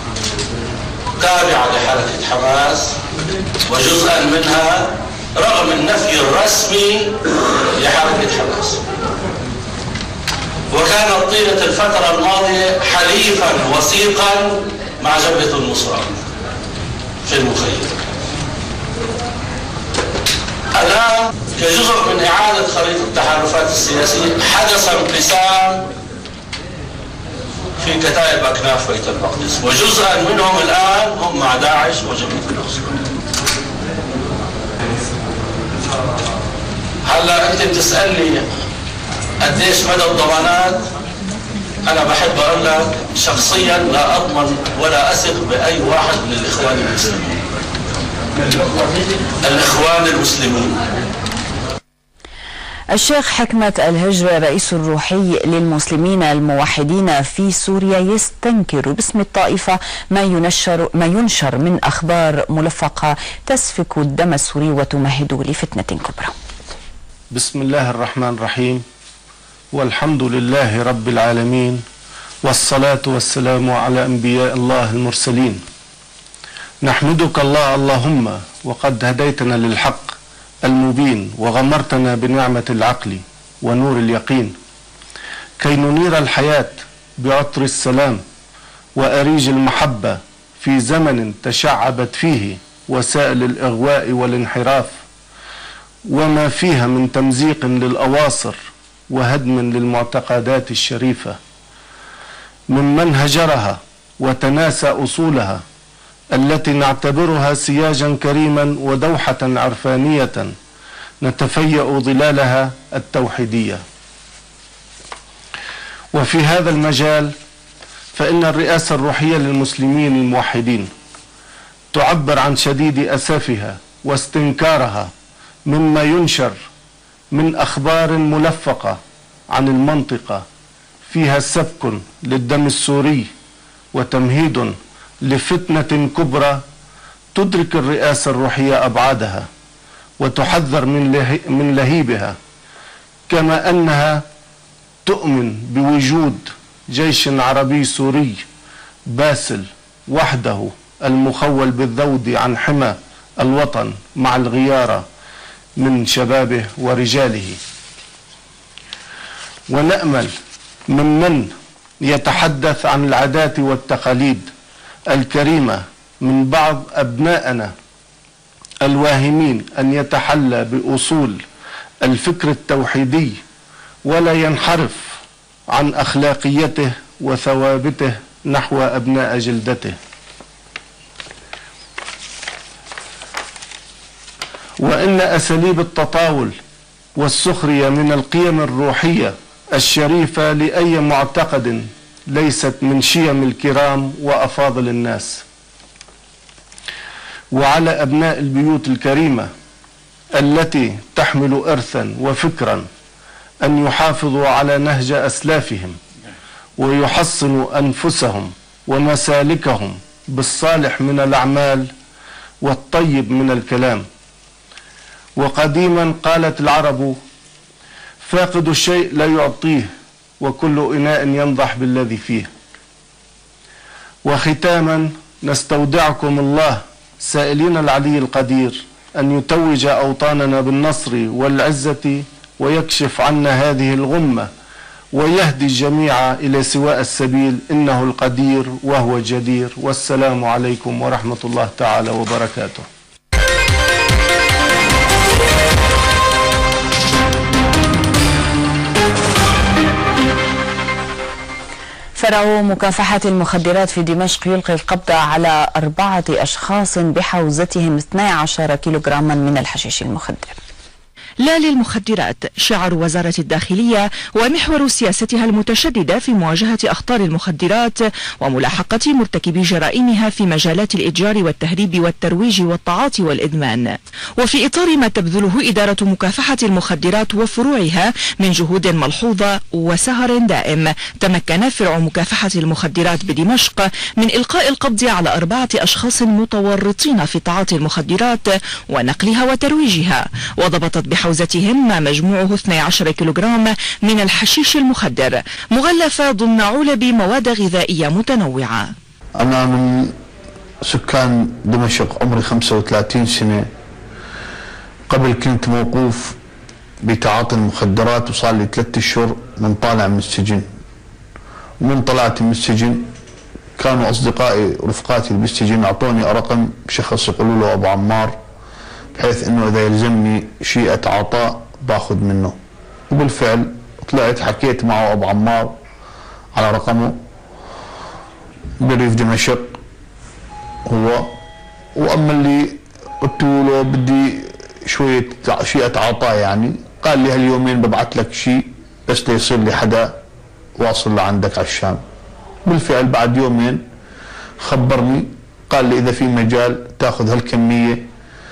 تابعة لحركة حماس وجزءا منها رغم النفي الرسمي لحركة حماس، وكانت طيلة الفترة الماضية حليفا وثيقا مع جبهة النصرة في المخيم. الآن كجزء من إعادة خريطة التحالفات السياسية حدث انقسام في كتائب أكناف بيت المقدس، وجزءا منهم الآن هم مع داعش وجبهة النصرة. هلا أنت بتسألني قديش مدى الضمانات؟ أنا بحب أقول لك شخصيا لا أضمن ولا أثق بأي واحد من الإخوان المسلمين. الإخوان المسلمين. الشيخ حكمة الهجر رئيس الروحي للمسلمين الموحدين في سوريا يستنكر باسم الطائفة ما ينشر من أخبار ملفقة تسفك الدم السوري وتمهد لفتنة كبرى. بسم الله الرحمن الرحيم، والحمد لله رب العالمين، والصلاة والسلام على أنبياء الله المرسلين. نحمدك اللهم وقد هديتنا للحق المبين وغمرتنا بنعمة العقل ونور اليقين كي ننير الحياة بعطر السلام وأريج المحبة في زمن تشعبت فيه وسائل الإغواء والانحراف وما فيها من تمزيق للأواصر وهدم للمعتقدات الشريفة، ممن هجرها وتناسى أصولها التي نعتبرها سياجا كريما ودوحة عرفانية نتفيأ ظلالها التوحيدية. وفي هذا المجال فإن الرئاسة الروحية للمسلمين الموحدين تعبر عن شديد أسفها واستنكارها مما ينشر من أخبار ملفقة عن المنطقة فيها سفك للدم السوري وتمهيد لفتنة كبرى تدرك الرئاسة الروحية أبعادها وتحذر من لهيبها، كما أنها تؤمن بوجود جيش عربي سوري باسل وحده المخول بالذود عن حمى الوطن مع الغيارة من شبابه ورجاله. ونأمل ممن يتحدث عن العادات والتقاليد الكريمة من بعض أبنائنا الواهمين أن يتحلى بأصول الفكر التوحيدي ولا ينحرف عن أخلاقيته وثوابته نحو أبناء جلدته. وإن أساليب التطاول والسخرية من القيم الروحية الشريفة لأي معتقد ليست من شيم الكرام وأفاضل الناس. وعلى أبناء البيوت الكريمة التي تحمل إرثا وفكرا أن يحافظوا على نهج أسلافهم ويحصنوا أنفسهم ومسالكهم بالصالح من الأعمال والطيب من الكلام. وقديما قالت العرب: فاقد الشيء لا يعطيه، وكل إناء ينضح بالذي فيه. وختاما نستودعكم الله سائلين العلي القدير أن يتوج أوطاننا بالنصر والعزة ويكشف عنا هذه الغمة ويهدي الجميع إلى سواء السبيل، إنه القدير وهو الجدير. والسلام عليكم ورحمة الله تعالى وبركاته. فرع مكافحة المخدرات في دمشق يلقي القبض على 4 أشخاص بحوزتهم 12 كيلوغراما من الحشيش المخدر. لا للمخدرات شعار وزارة الداخلية ومحور سياستها المتشددة في مواجهة أخطار المخدرات وملاحقة مرتكبي جرائمها في مجالات الإتجار والتهريب والترويج والتعاطي والإدمان. وفي إطار ما تبذله إدارة مكافحة المخدرات وفروعها من جهود ملحوظة وسهر دائم، تمكن فرع مكافحة المخدرات بدمشق من إلقاء القبض على 4 أشخاص متورطين في تعاطي المخدرات ونقلها وترويجها، وضبطت بحوزتهم ما مجموعه 12 كيلوغرام من الحشيش المخدر مغلفة ضمن علب مواد غذائية متنوعة. أنا من سكان دمشق، عمري 35 سنة. قبل كنت موقوف بتعاطي المخدرات وصار لي 3 أشهر من طالع من السجن. ومن طلعت من السجن كانوا أصدقائي ورفقاتي اللي بالسجن أعطوني رقم شخص يقولوا له أبو عمار، بحيث انه اذا يلزمني شيء اتعاطاه باخذ منه. وبالفعل طلعت حكيت معه ابو عمار على رقمه بريف دمشق هو، واما اللي قلت له بدي شويه شيء اتعاطاه يعني، قال لي هاليومين ببعث لك شيء بس ليصير لي حدا واصل لعندك على الشام. بالفعل بعد يومين خبرني، قال لي اذا في مجال تاخذ هالكميه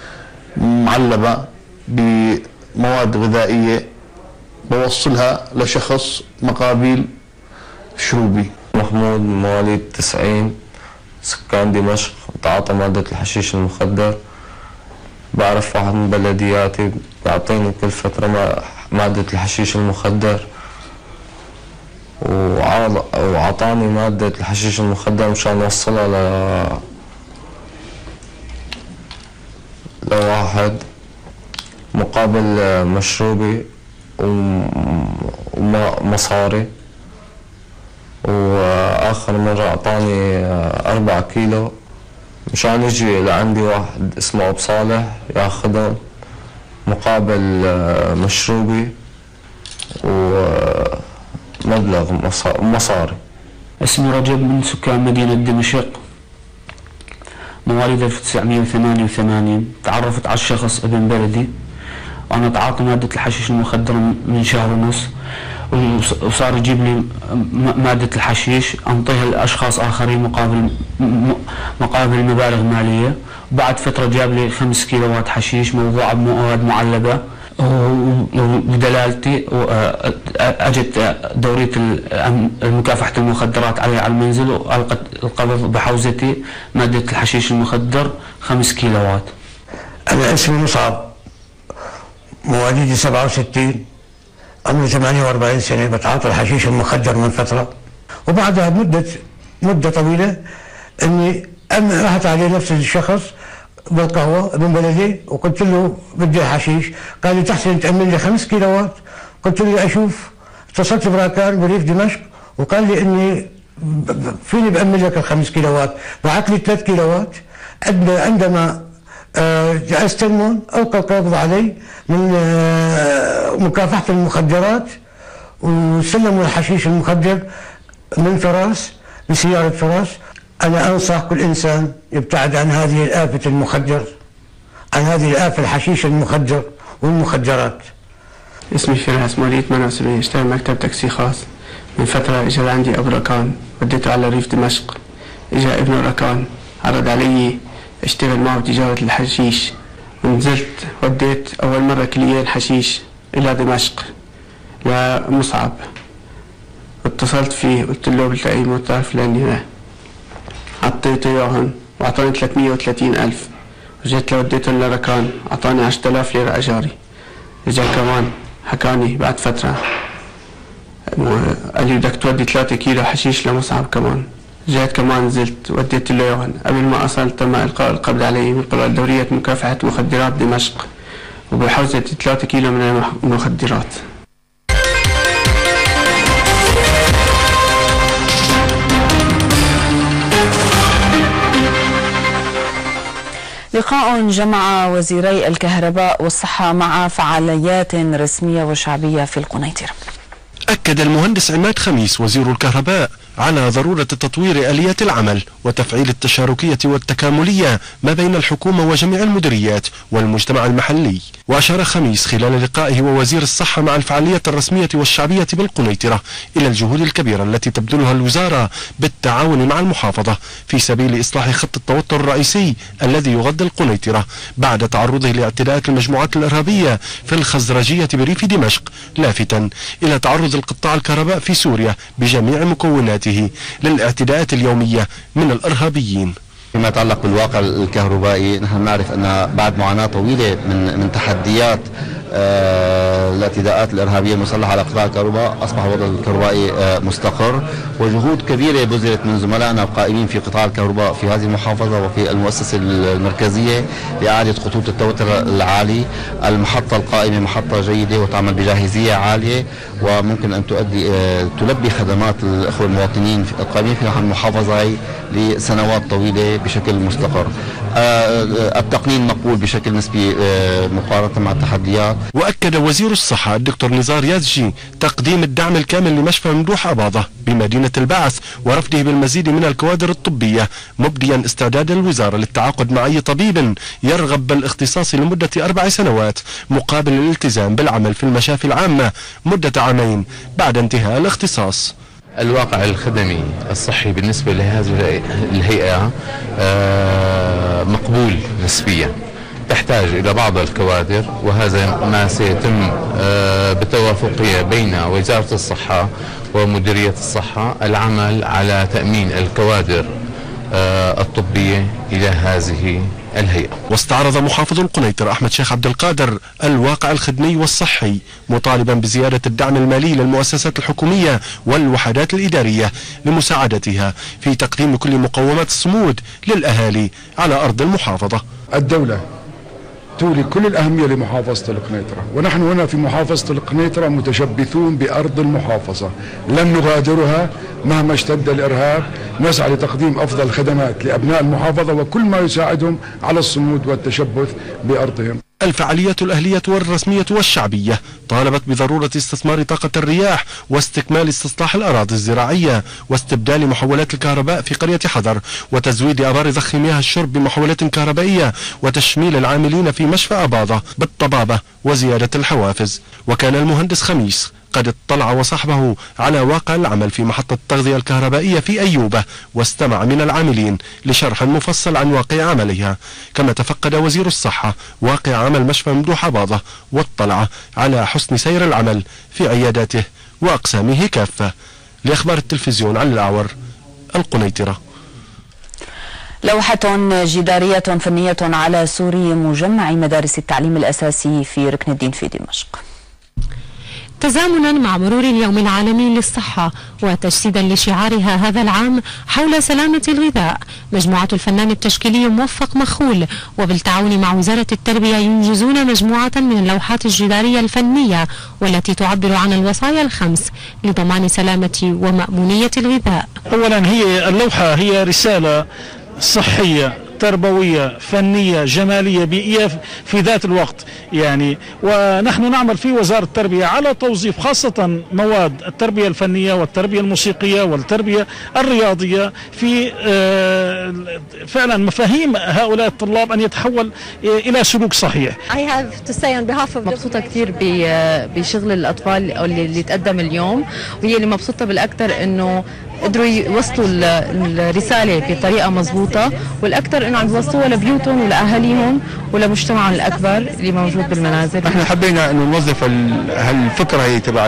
معلبة بمواد غذائية بوصلها لشخص مقابل شروبي. محمود، مواليد 90، سكان دمشق، تعاطى مادة الحشيش المخدر. بعرف واحد من بلدياتي بيعطيني كل فترة مادة الحشيش المخدر، وعطاني مادة الحشيش المخدر مشان نوصلها لواحد مقابل مشروبي ومصاري. وآخر مرة أعطاني 4 كيلو مشان يجي لعندي واحد اسمه أبو صالح ياخذهم مقابل مشروبي ومبلغ مصاري. اسمي رجب، من سكان مدينة دمشق، مواليد 1988. تعرفت على الشخص ابن بلدي وانا اتعاطى مادة الحشيش المخدر من شهر ونص، وصار يجيب لي مادة الحشيش انطيها لاشخاص اخرين مقابل مبالغ مالية. بعد فترة جاب لي 5 كيلوات حشيش موضوعة بمواد معلبة، وبدلالتي اجت دورية مكافحة المخدرات علي على المنزل، والقت القبض بحوزتي مادة الحشيش المخدر 5 كيلوات. انا اسمي مصعب، مواليد 67، عمري 48 سنة بتعاطى الحشيش المخدر من فترة، وبعدها مدة طويلة اني رحت عليه نفس الشخص بالقهوة ابن بلدي وقلت له بدي حشيش، قال لي تحسن تأمن لي 5 كيلوات. قلت له اشوف، اتصلت براكان بريف دمشق وقال لي اني فيني بأمن لك ال5 كيلوات، بعث لي 3 كيلوات. عندما استلمون القى القبض علي من مكافحة المخدرات، وسلموا الحشيش المخدر من فراس بسيارة فراس. أنا أنصح كل إنسان يبتعد عن هذه الآفة المخدر، عن هذه الآفة الحشيش المخدر والمخدرات. اسمي فراس، مواليد 78، اشتغل مكتب تاكسي خاص. من فترة اجى عندي أبو ركان، وديته على ريف دمشق. اجى ابن ركان عرض علي اشتغل معه بتجارة الحشيش، ونزلت وديت أول مرة كليين حشيش إلى دمشق لمصعب. اتصلت فيه قلت له بتلاقي موتى فلاني هنا، عطيته إياهن وأعطاني 330,000. رجعت وديتهم لركان، أعطاني 10,000 ليرة أجاري. رجع كمان حكاني بعد فترة قال لي بدك تودي 3 كيلو حشيش لمصعب كمان. رجعت كمان نزلت وديت له اياهن. قبل ما أصل تم إلقاء القبض علي من قبل دورية مكافحة مخدرات دمشق وبحوزة 3 كيلو من المخدرات. لقاء جمع وزيري الكهرباء والصحة مع فعاليات رسمية وشعبية في القنيطرة. أكد المهندس عماد خميس وزير الكهرباء على ضرورة تطوير آليات العمل وتفعيل التشاركية والتكاملية ما بين الحكومة وجميع المديريات والمجتمع المحلي. وأشار خميس خلال لقائه ووزير الصحة مع الفعالية الرسمية والشعبية بالقنيطرة إلى الجهود الكبيرة التي تبذلها الوزارة بالتعاون مع المحافظة في سبيل إصلاح خط التوتر الرئيسي الذي يغذي القنيطرة بعد تعرضه لاعتداءات المجموعات الإرهابية في الخزرجية بريف دمشق، لافتا إلى تعرض القطاع الكهرباء في سوريا بجميع مكوناته للاعتداءات اليومية من الإرهابيين. فيما يتعلق بالواقع الكهربائي، نحن نعرف أن بعد معاناة طويلة من تحديات الاعتداءات الإرهابية المسلحة على قطاع الكهرباء، أصبح الوضع الكهربائي مستقر، وجهود كبيرة بذلت من زملائنا القائمين في قطاع الكهرباء في هذه المحافظة وفي المؤسسة المركزية لإعادة خطوط التوتر العالي. المحطة القائمة محطة جيدة وتعمل بجاهزية عالية وممكن أن تلبي خدمات الأخوة المواطنين القائمين في المحافظة هي لسنوات طويلة بشكل مستقر. التقنين مقبول بشكل نسبي مقارنة مع التحديات. وأكد وزير الصحة الدكتور نزار يازجي تقديم الدعم الكامل لمشفى ممدوح أباضة بمدينة البعث ورفده بالمزيد من الكوادر الطبية، مبديا استعداد الوزارة للتعاقد مع أي طبيب يرغب بالاختصاص لمدة 4 سنوات مقابل الالتزام بالعمل في المشافي العامة مدة 2 عام بعد انتهاء الاختصاص. الواقع الخدمي الصحي بالنسبة لهذه الهيئة مقبول نسبيا، تحتاج إلى بعض الكوادر، وهذا ما سيتم بتوافقية بين وزارة الصحة ومديرية الصحة العمل على تأمين الكوادر الطبية إلى هذه الهيئة. واستعرض محافظ القنيطرة أحمد شيخ عبد القادر الواقع الخدمي والصحي مطالبا بزيادة الدعم المالي للمؤسسات الحكومية والوحدات الإدارية لمساعدتها في تقديم كل مقومات الصمود للأهالي على أرض المحافظة. الدولة تولي كل الأهمية لمحافظة القنيطرة، ونحن هنا في محافظة القنيطرة متشبثون بأرض المحافظة، لن نغادرها مهما اشتد الإرهاب. نسعى لتقديم أفضل الخدمات لأبناء المحافظة وكل ما يساعدهم على الصمود والتشبث بأرضهم. الفعاليات الأهلية والرسمية والشعبية طالبت بضرورة استثمار طاقة الرياح واستكمال استصلاح الأراضي الزراعية واستبدال محولات الكهرباء في قرية حضر وتزويد آبار ضخ مياه الشرب بمحولات كهربائية وتشميل العاملين في مشفى أباضة بالطبابة وزيادة الحوافز. وكان المهندس خميس قد اطلع وصحبه على واقع العمل في محطة التغذية الكهربائية في أيوبة واستمع من العاملين لشرح مفصل عن واقع عملها، كما تفقد وزير الصحة واقع عمل مشفى ممدوح أباضة واطلع على حسن سير العمل في عياداته وأقسامه كافة. لأخبار التلفزيون علي الأعور، القنيطرة. لوحة جدارية فنية على سور مجمع مدارس التعليم الأساسي في ركن الدين في دمشق. تزامنا مع مرور اليوم العالمي للصحة وتجسيدا لشعارها هذا العام حول سلامة الغذاء، مجموعة الفنان التشكيلي موفق مخول وبالتعاون مع وزارة التربية ينجزون مجموعة من اللوحات الجدارية الفنية والتي تعبر عن الوصايا الخمس لضمان سلامة ومأمونية الغذاء. أولا هي اللوحة هي رسالة صحية تربوية فنية جمالية بيئية في ذات الوقت يعني، ونحن نعمل في وزارة التربية على توظيف خاصة مواد التربية الفنية والتربية الموسيقية والتربية الرياضية في فعلا مفاهيم هؤلاء الطلاب أن يتحول إلى سلوك صحيح. مبسوطة كثير بشغل الأطفال اللي تقدم اليوم، وهي اللي مبسوطة بالأكثر إنه قدروا يوصلوا الرسالة بطريقة مضبوطة، والأكثر إنه عم يوصلوها لبيوتهم ولأهاليهم ولمجتمعهم الأكبر اللي موجود بالمنازل. احنا حبينا إنه نوظف هالفكرة هي تبع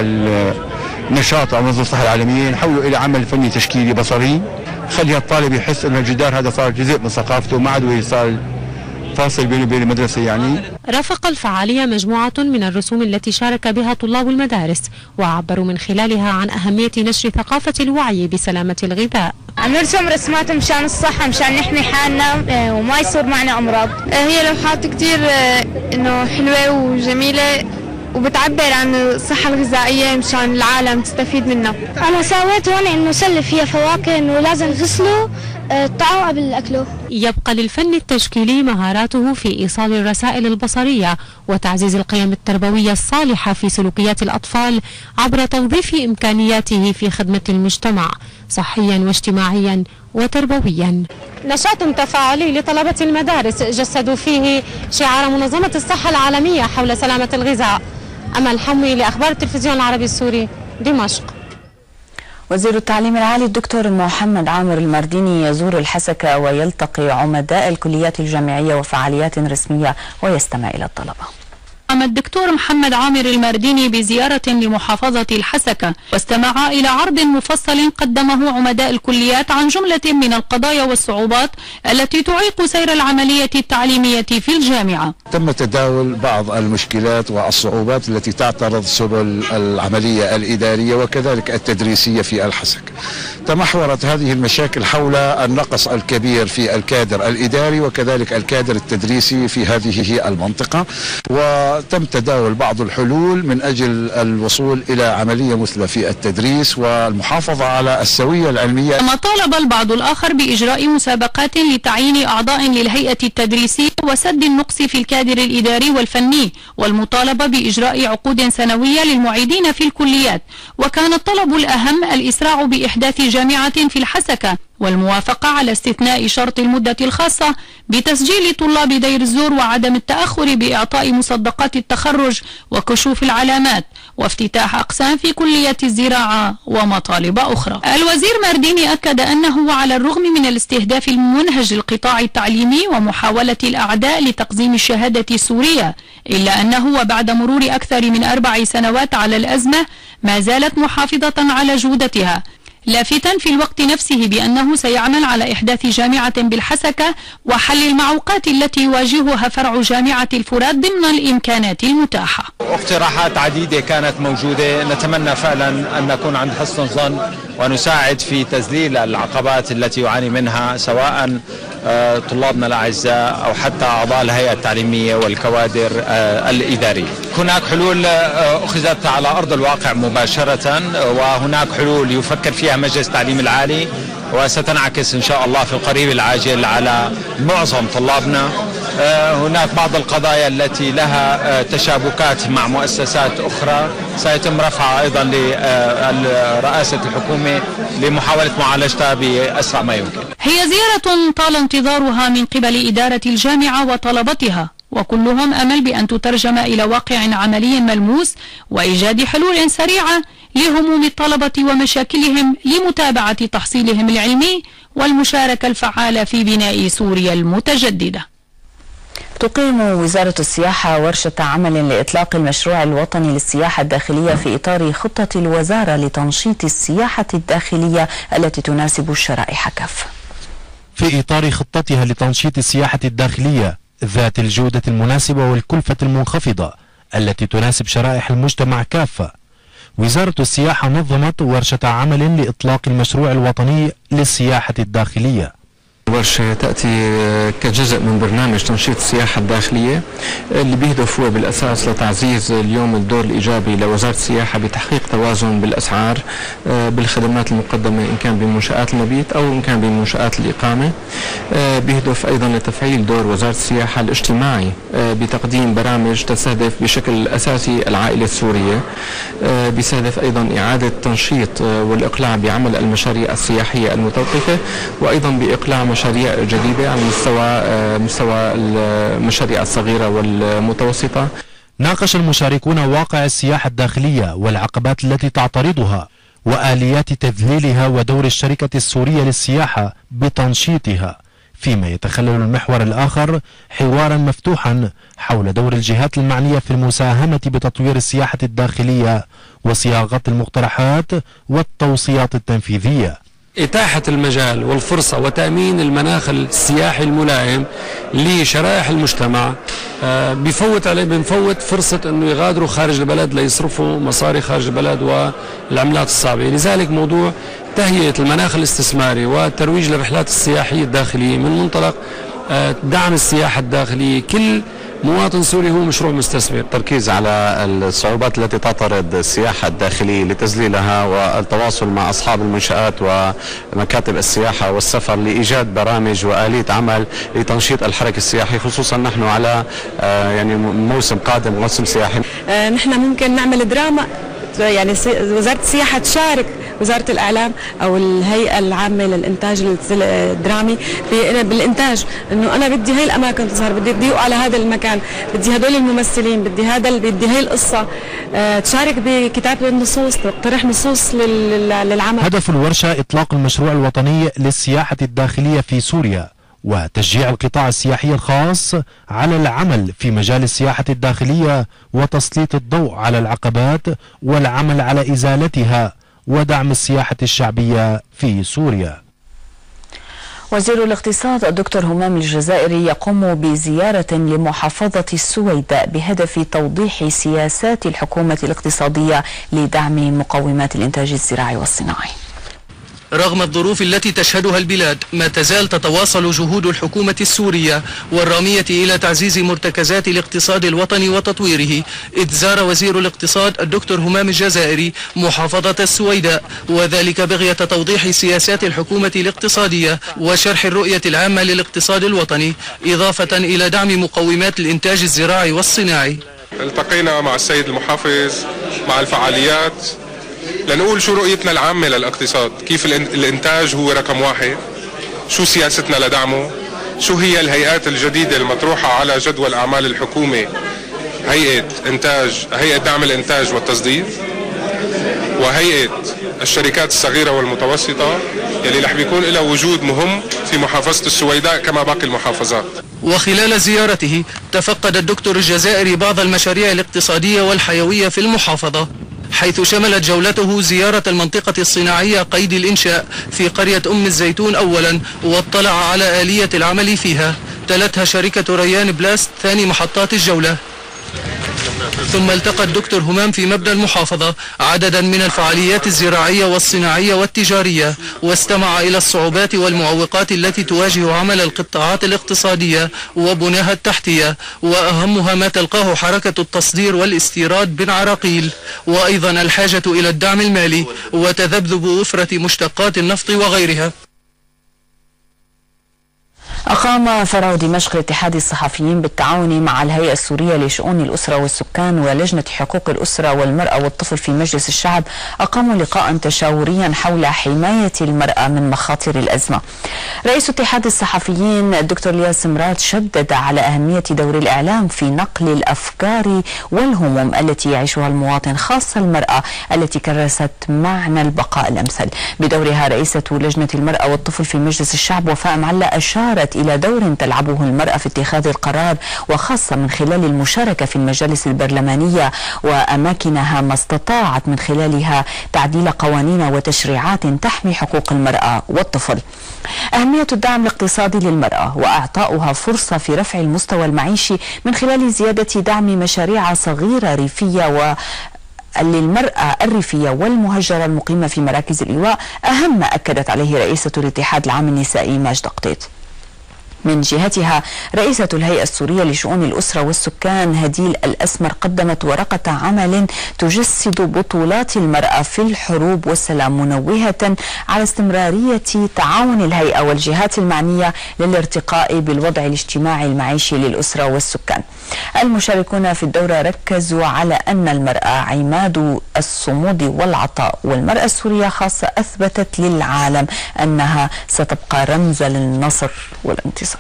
النشاط أو منظمة الصحة العالمية، نحوله إلى عمل فني تشكيلي بصري، خلي الطالب يحس إنه الجدار هذا صار جزء من ثقافته، ما عاد صار فاصل بينه وبين المدرسة يعني. رافق الفعالية مجموعة من الرسوم التي شارك بها طلاب المدارس وعبروا من خلالها عن أهمية نشر ثقافة الوعي بسلامة الغذاء. عم نرسم رسمات مشان الصحة، مشان نحمي حالنا وما يصير معنا أمراض. هي لوحات كتير إنه حلوة وجميلة وبتعبر عن الصحة الغذائية مشان العالم تستفيد منها. أنا سويت هون إنه سلف فيها فواكه إنه لازم غسله الطعام قبل أكله. يبقى للفن التشكيلي مهاراته في إيصال الرسائل البصرية وتعزيز القيم التربوية الصالحة في سلوكيات الأطفال عبر توظيف إمكانياته في خدمة المجتمع صحيا واجتماعيا وتربويا. نشاط تفاعلي لطلبة المدارس جسدوا فيه شعار منظمة الصحة العالمية حول سلامة الغذاء. أمل حمي لأخبار التلفزيون العربي السوري، دمشق. وزير التعليم العالي الدكتور محمد عامر المرديني يزور الحسكة ويلتقي عمداء الكليات الجامعية وفعاليات رسمية ويستمع إلى الطلبة. قام الدكتور محمد عامر المرديني بزيارة لمحافظة الحسكة واستمع إلى عرض مفصل قدمه عمداء الكليات عن جملة من القضايا والصعوبات التي تعيق سير العملية التعليمية في الجامعة. تم تداول بعض المشكلات والصعوبات التي تعترض سبل العملية الإدارية وكذلك التدريسية في الحسكة. تمحورت هذه المشاكل حول النقص الكبير في الكادر الإداري وكذلك الكادر التدريسي في هذه المنطقة، وتم تداول بعض الحلول من أجل الوصول إلى عملية مثلى في التدريس والمحافظة على السوية العلمية. كما طالب البعض الآخر بإجراء مسابقات لتعيين أعضاء للهيئة التدريسية وسد النقص في الكادر الإداري والفني، والمطالبة بإجراء عقود سنوية للمعيدين في الكليات. وكان الطلب الأهم الإسراع بإحداث جامعة في الحسكة والموافقة على استثناء شرط المدة الخاصة بتسجيل طلاب دير الزور وعدم التأخر بإعطاء مصدقات التخرج وكشوف العلامات وافتتاح أقسام في كلية الزراعة ومطالب أخرى. الوزير مرديني أكد أنه على الرغم من الاستهداف المنهج للقطاع التعليمي ومحاولة الأعداء لتقزيم الشهادة السورية، إلا أنه وبعد مرور أكثر من 4 سنوات على الأزمة ما زالت محافظة على جودتها، لافتا في الوقت نفسه بأنه سيعمل على إحداث جامعة بالحسكة وحل المعوقات التي يواجهها فرع جامعة الفرات ضمن الإمكانات المتاحة. اقتراحات عديدة كانت موجودة، نتمنى فعلا أن نكون عند حسن الظن ونساعد في تذليل العقبات التي يعاني منها سواء طلابنا الأعزاء أو حتى أعضاء الهيئة التعليمية والكوادر الإدارية. هناك حلول أخذت على أرض الواقع مباشرة، وهناك حلول يفكر فيها مجلس التعليم العالي وستنعكس إن شاء الله في القريب العاجل على معظم طلابنا. هناك بعض القضايا التي لها تشابكات مع مؤسسات أخرى سيتم رفعها أيضا لرئاسة الحكومة لمحاولة معالجتها بأسرع ما يمكن. هي زيارة طال انتظارها من قبل إدارة الجامعة وطلبتها، وكلهم أمل بأن تترجم إلى واقع عملي ملموس وإيجاد حلول سريعة لهموم الطلبة ومشاكلهم لمتابعة تحصيلهم العلمي والمشاركة الفعالة في بناء سوريا المتجددة. تقيم وزارة السياحة ورشة عمل لإطلاق المشروع الوطني للسياحة الداخلية في إطار خطة الوزارة لتنشيط السياحة الداخلية التي تناسب الشرائح كافة. في إطار خطتها لتنشيط السياحة الداخلية ذات الجودة المناسبة والكلفة المنخفضة التي تناسب شرائح المجتمع كافة، وزارة السياحة نظمت ورشة عمل لإطلاق المشروع الوطني للسياحة الداخلية. ورشة تأتي كجزء من برنامج تنشيط السياحة الداخلية اللي بيهدف هو بالأساس لتعزيز اليوم الدور الإيجابي لوزارة السياحة بتحقيق توازن بالأسعار بالخدمات المقدمة إن كان بمنشآت المبيت أو إن كان بمنشآت الإقامة. بيهدف أيضا لتفعيل دور وزارة السياحة الاجتماعي بتقديم برامج تستهدف بشكل أساسي العائلة السورية. بيستهدف أيضا إعادة تنشيط والإقلاع بعمل المشاريع السياحية المتوقفة، وأيضا بإقلاع مشاريع جديدة على مستوى المشاريع الصغيرة والمتوسطة. ناقش المشاركون واقع السياحة الداخلية والعقبات التي تعترضها وآليات تذليلها ودور الشركة السورية للسياحة بتنشيطها، فيما يتخلل المحور الآخر حوارا مفتوحا حول دور الجهات المعنية في المساهمة بتطوير السياحة الداخلية وصياغة المقترحات والتوصيات التنفيذية. إتاحة المجال والفرصة وتأمين المناخ السياحي الملائم لشرائح المجتمع بنفوت فرصة أنه يغادروا خارج البلد ليصرفوا مصاري خارج البلد والعملات الصعبة. لذلك موضوع تهيئة المناخ الاستثماري والترويج للرحلات السياحية الداخلية من منطلق دعم السياحة الداخلية. كل مواطن سوري هو مشروع مستثمر. التركيز على الصعوبات التي تعترض السياحة الداخلية لتذليلها والتواصل مع أصحاب المنشآت ومكاتب السياحة والسفر لإيجاد برامج وآلية عمل لتنشيط الحركة السياحية، خصوصا نحن على يعني موسم قادم، موسم سياحي. نحن ممكن نعمل دراما، يعني وزارة السياحة تشارك وزارة الإعلام أو الهيئة العامة للإنتاج الدرامي بالإنتاج، إنه أنا بدي هاي الأماكن تظهر، بدي الضيوف على هذا المكان، بدي هدول الممثلين، بدي هاي القصة. تشارك بكتابة النصوص، تقترح نصوص للعمل. هدف الورشة إطلاق المشروع الوطني للسياحة الداخلية في سوريا وتشجيع القطاع السياحي الخاص على العمل في مجال السياحة الداخلية وتسليط الضوء على العقبات والعمل على إزالتها ودعم السياحة الشعبية في سوريا. وزير الاقتصاد الدكتور همام الجزائري يقوم بزيارة لمحافظة السويداء بهدف توضيح سياسات الحكومة الاقتصادية لدعم مقومات الإنتاج الزراعي والصناعي. رغم الظروف التي تشهدها البلاد، ما تزال تتواصل جهود الحكومة السورية والرامية إلى تعزيز مرتكزات الاقتصاد الوطني وتطويره، إذ زار وزير الاقتصاد الدكتور همام الجزائري محافظة السويداء، وذلك بغية توضيح سياسات الحكومة الاقتصادية وشرح الرؤية العامة للاقتصاد الوطني، إضافة إلى دعم مقومات الإنتاج الزراعي والصناعي. التقينا مع السيد المحافظ مع الفعاليات لنقول شو رؤيتنا العامة للاقتصاد، كيف الإنتاج هو رقم واحد، شو سياستنا لدعمه، شو هي الهيئات الجديدة المطروحة على جدول أعمال الحكومة، هيئة دعم الإنتاج والتصدير، وهيئة الشركات الصغيرة والمتوسطة يلي رح بيكون لها وجود مهم في محافظة السويداء كما باقي المحافظات. وخلال زيارته تفقد الدكتور الجزائري بعض المشاريع الاقتصادية والحيوية في المحافظة، حيث شملت جولته زيارة المنطقة الصناعية قيد الإنشاء في قرية أم الزيتون أولا، واطلع على آلية العمل فيها، تلتها شركة ريان بلاست ثاني محطات الجولة. ثم التقى الدكتور همام في مبنى المحافظة عددا من الفعاليات الزراعية والصناعية والتجارية، واستمع إلى الصعوبات والمعوقات التي تواجه عمل القطاعات الاقتصادية وبناها التحتية، وأهمها ما تلقاه حركة التصدير والاستيراد بالعراقيل، وأيضا الحاجة إلى الدعم المالي وتذبذب وفرة مشتقات النفط وغيرها. أقام فرع دمشق لاتحاد الصحفيين بالتعاون مع الهيئة السورية لشؤون الأسرة والسكان ولجنة حقوق الأسرة والمرأة والطفل في مجلس الشعب، أقاموا لقاء تشاوريا حول حماية المرأة من مخاطر الأزمة. رئيس اتحاد الصحفيين الدكتور الياس مراد شدد على أهمية دور الإعلام في نقل الأفكار والهموم التي يعيشها المواطن، خاصة المرأة التي كرست معنى البقاء الأمثل. بدورها رئيسة لجنة المرأة والطفل في مجلس الشعب وفاء معلا أشارت إلى دور تلعبه المرأة في اتخاذ القرار، وخاصة من خلال المشاركة في المجالس البرلمانية وأماكنها، ما استطاعت من خلالها تعديل قوانين وتشريعات تحمي حقوق المرأة والطفل. أهمية الدعم الاقتصادي للمرأة وأعطاؤها فرصة في رفع المستوى المعيشي من خلال زيادة دعم مشاريع صغيرة ريفية للمرأة الريفية والمهجرة المقيمة في مراكز الإيواء أهم ما أكدت عليه رئيسة الاتحاد العام النسائي ماجدة قطيط. من جهتها رئيسة الهيئة السورية لشؤون الأسرة والسكان هديل الأسمر قدمت ورقة عمل تجسد بطولات المرأة في الحروب والسلام، منوهة على استمرارية تعاون الهيئة والجهات المعنية للارتقاء بالوضع الاجتماعي المعيشي للأسرة والسكان. المشاركون في الدورة ركزوا على أن المرأة عماد الصمود والعطاء، والمرأة السورية خاصة أثبتت للعالم أنها ستبقى رمزا للنصر والانتصار.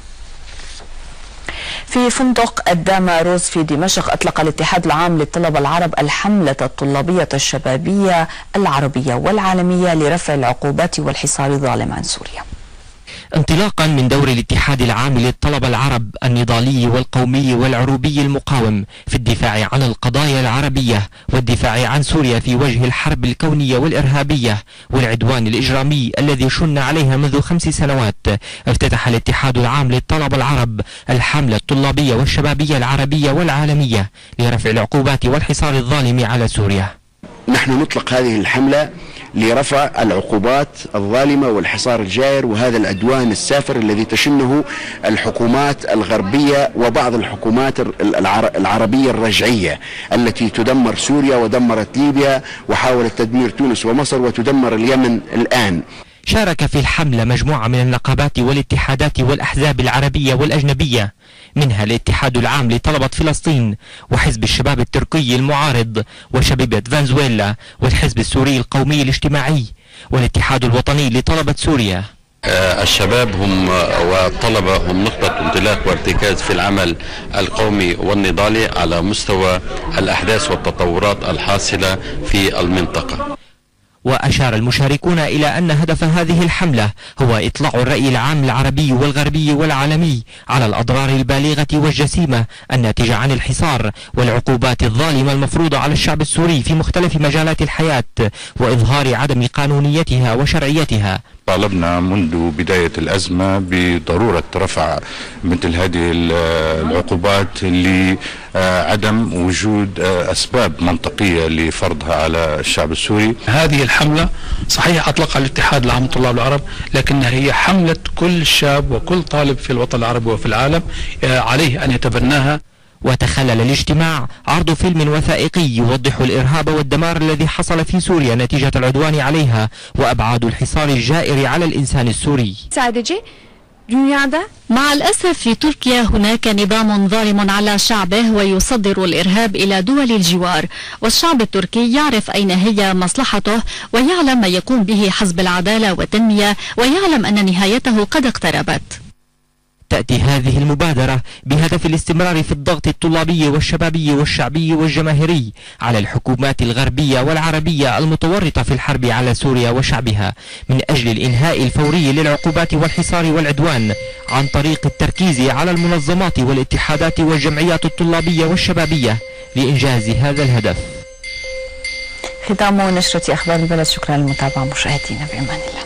في فندق الداماروز في دمشق أطلق الاتحاد العام للطلبة العرب الحملة الطلابية الشبابية العربية والعالمية لرفع العقوبات والحصار الظالم عن سوريا. انطلاقا من دور الاتحاد العام للطلبة العرب النضالي والقومي والعروبي المقاوم في الدفاع عن القضايا العربية والدفاع عن سوريا في وجه الحرب الكونية والإرهابية والعدوان الإجرامي الذي شن عليها منذ 5 سنوات، افتتح الاتحاد العام للطلبة العرب الحملة الطلابية والشبابية العربية والعالمية لرفع العقوبات والحصار الظالم على سوريا. نحن نطلق هذه الحملة لرفع العقوبات الظالمة والحصار الجائر وهذا العدوان السافر الذي تشنه الحكومات الغربية وبعض الحكومات العربية الرجعية التي تدمر سوريا ودمرت ليبيا وحاولت تدمير تونس ومصر وتدمر اليمن الآن. شارك في الحملة مجموعة من النقابات والاتحادات والأحزاب العربية والأجنبية، منها الاتحاد العام لطلبة فلسطين وحزب الشباب التركي المعارض وشبيبة فنزويلا والحزب السوري القومي الاجتماعي والاتحاد الوطني لطلبة سوريا. الشباب هم والطلبة هم نقطة انطلاق وارتكاز في العمل القومي والنضالي على مستوى الأحداث والتطورات الحاصلة في المنطقة. وأشار المشاركون إلى أن هدف هذه الحملة هو إطلاع الرأي العام العربي والغربي والعالمي على الأضرار البالغة والجسيمة الناتجة عن الحصار والعقوبات الظالمة المفروضة على الشعب السوري في مختلف مجالات الحياة وإظهار عدم قانونيتها وشرعيتها. طالبنا منذ بداية الأزمة بضرورة رفع مثل هذه العقوبات لعدم وجود أسباب منطقية لفرضها على الشعب السوري. هذه الحملة صحيح أطلقها الاتحاد العام للطلاب العرب، لكنها هي حملة كل شاب وكل طالب في الوطن العربي وفي العالم عليه أن يتبناها. وتخلل الاجتماع عرض فيلم وثائقي يوضح الإرهاب والدمار الذي حصل في سوريا نتيجة العدوان عليها وأبعاد الحصار الجائر على الإنسان السوري. مع الأسف في تركيا هناك نظام ظالم على شعبه ويصدر الإرهاب إلى دول الجوار، والشعب التركي يعرف أين هي مصلحته ويعلم ما يقوم به حزب العدالة والتنمية ويعلم أن نهايته قد اقتربت. تأتي هذه المبادرة بهدف الاستمرار في الضغط الطلابي والشبابي والشعبي والجماهيري على الحكومات الغربية والعربية المتورطة في الحرب على سوريا وشعبها من أجل الإنهاء الفوري للعقوبات والحصار والعدوان عن طريق التركيز على المنظمات والاتحادات والجمعيات الطلابية والشبابية لإنجاز هذا الهدف. ختام نشرة أخبار البلد، شكرا للمتابعة مشاهدينا، بأمان الله.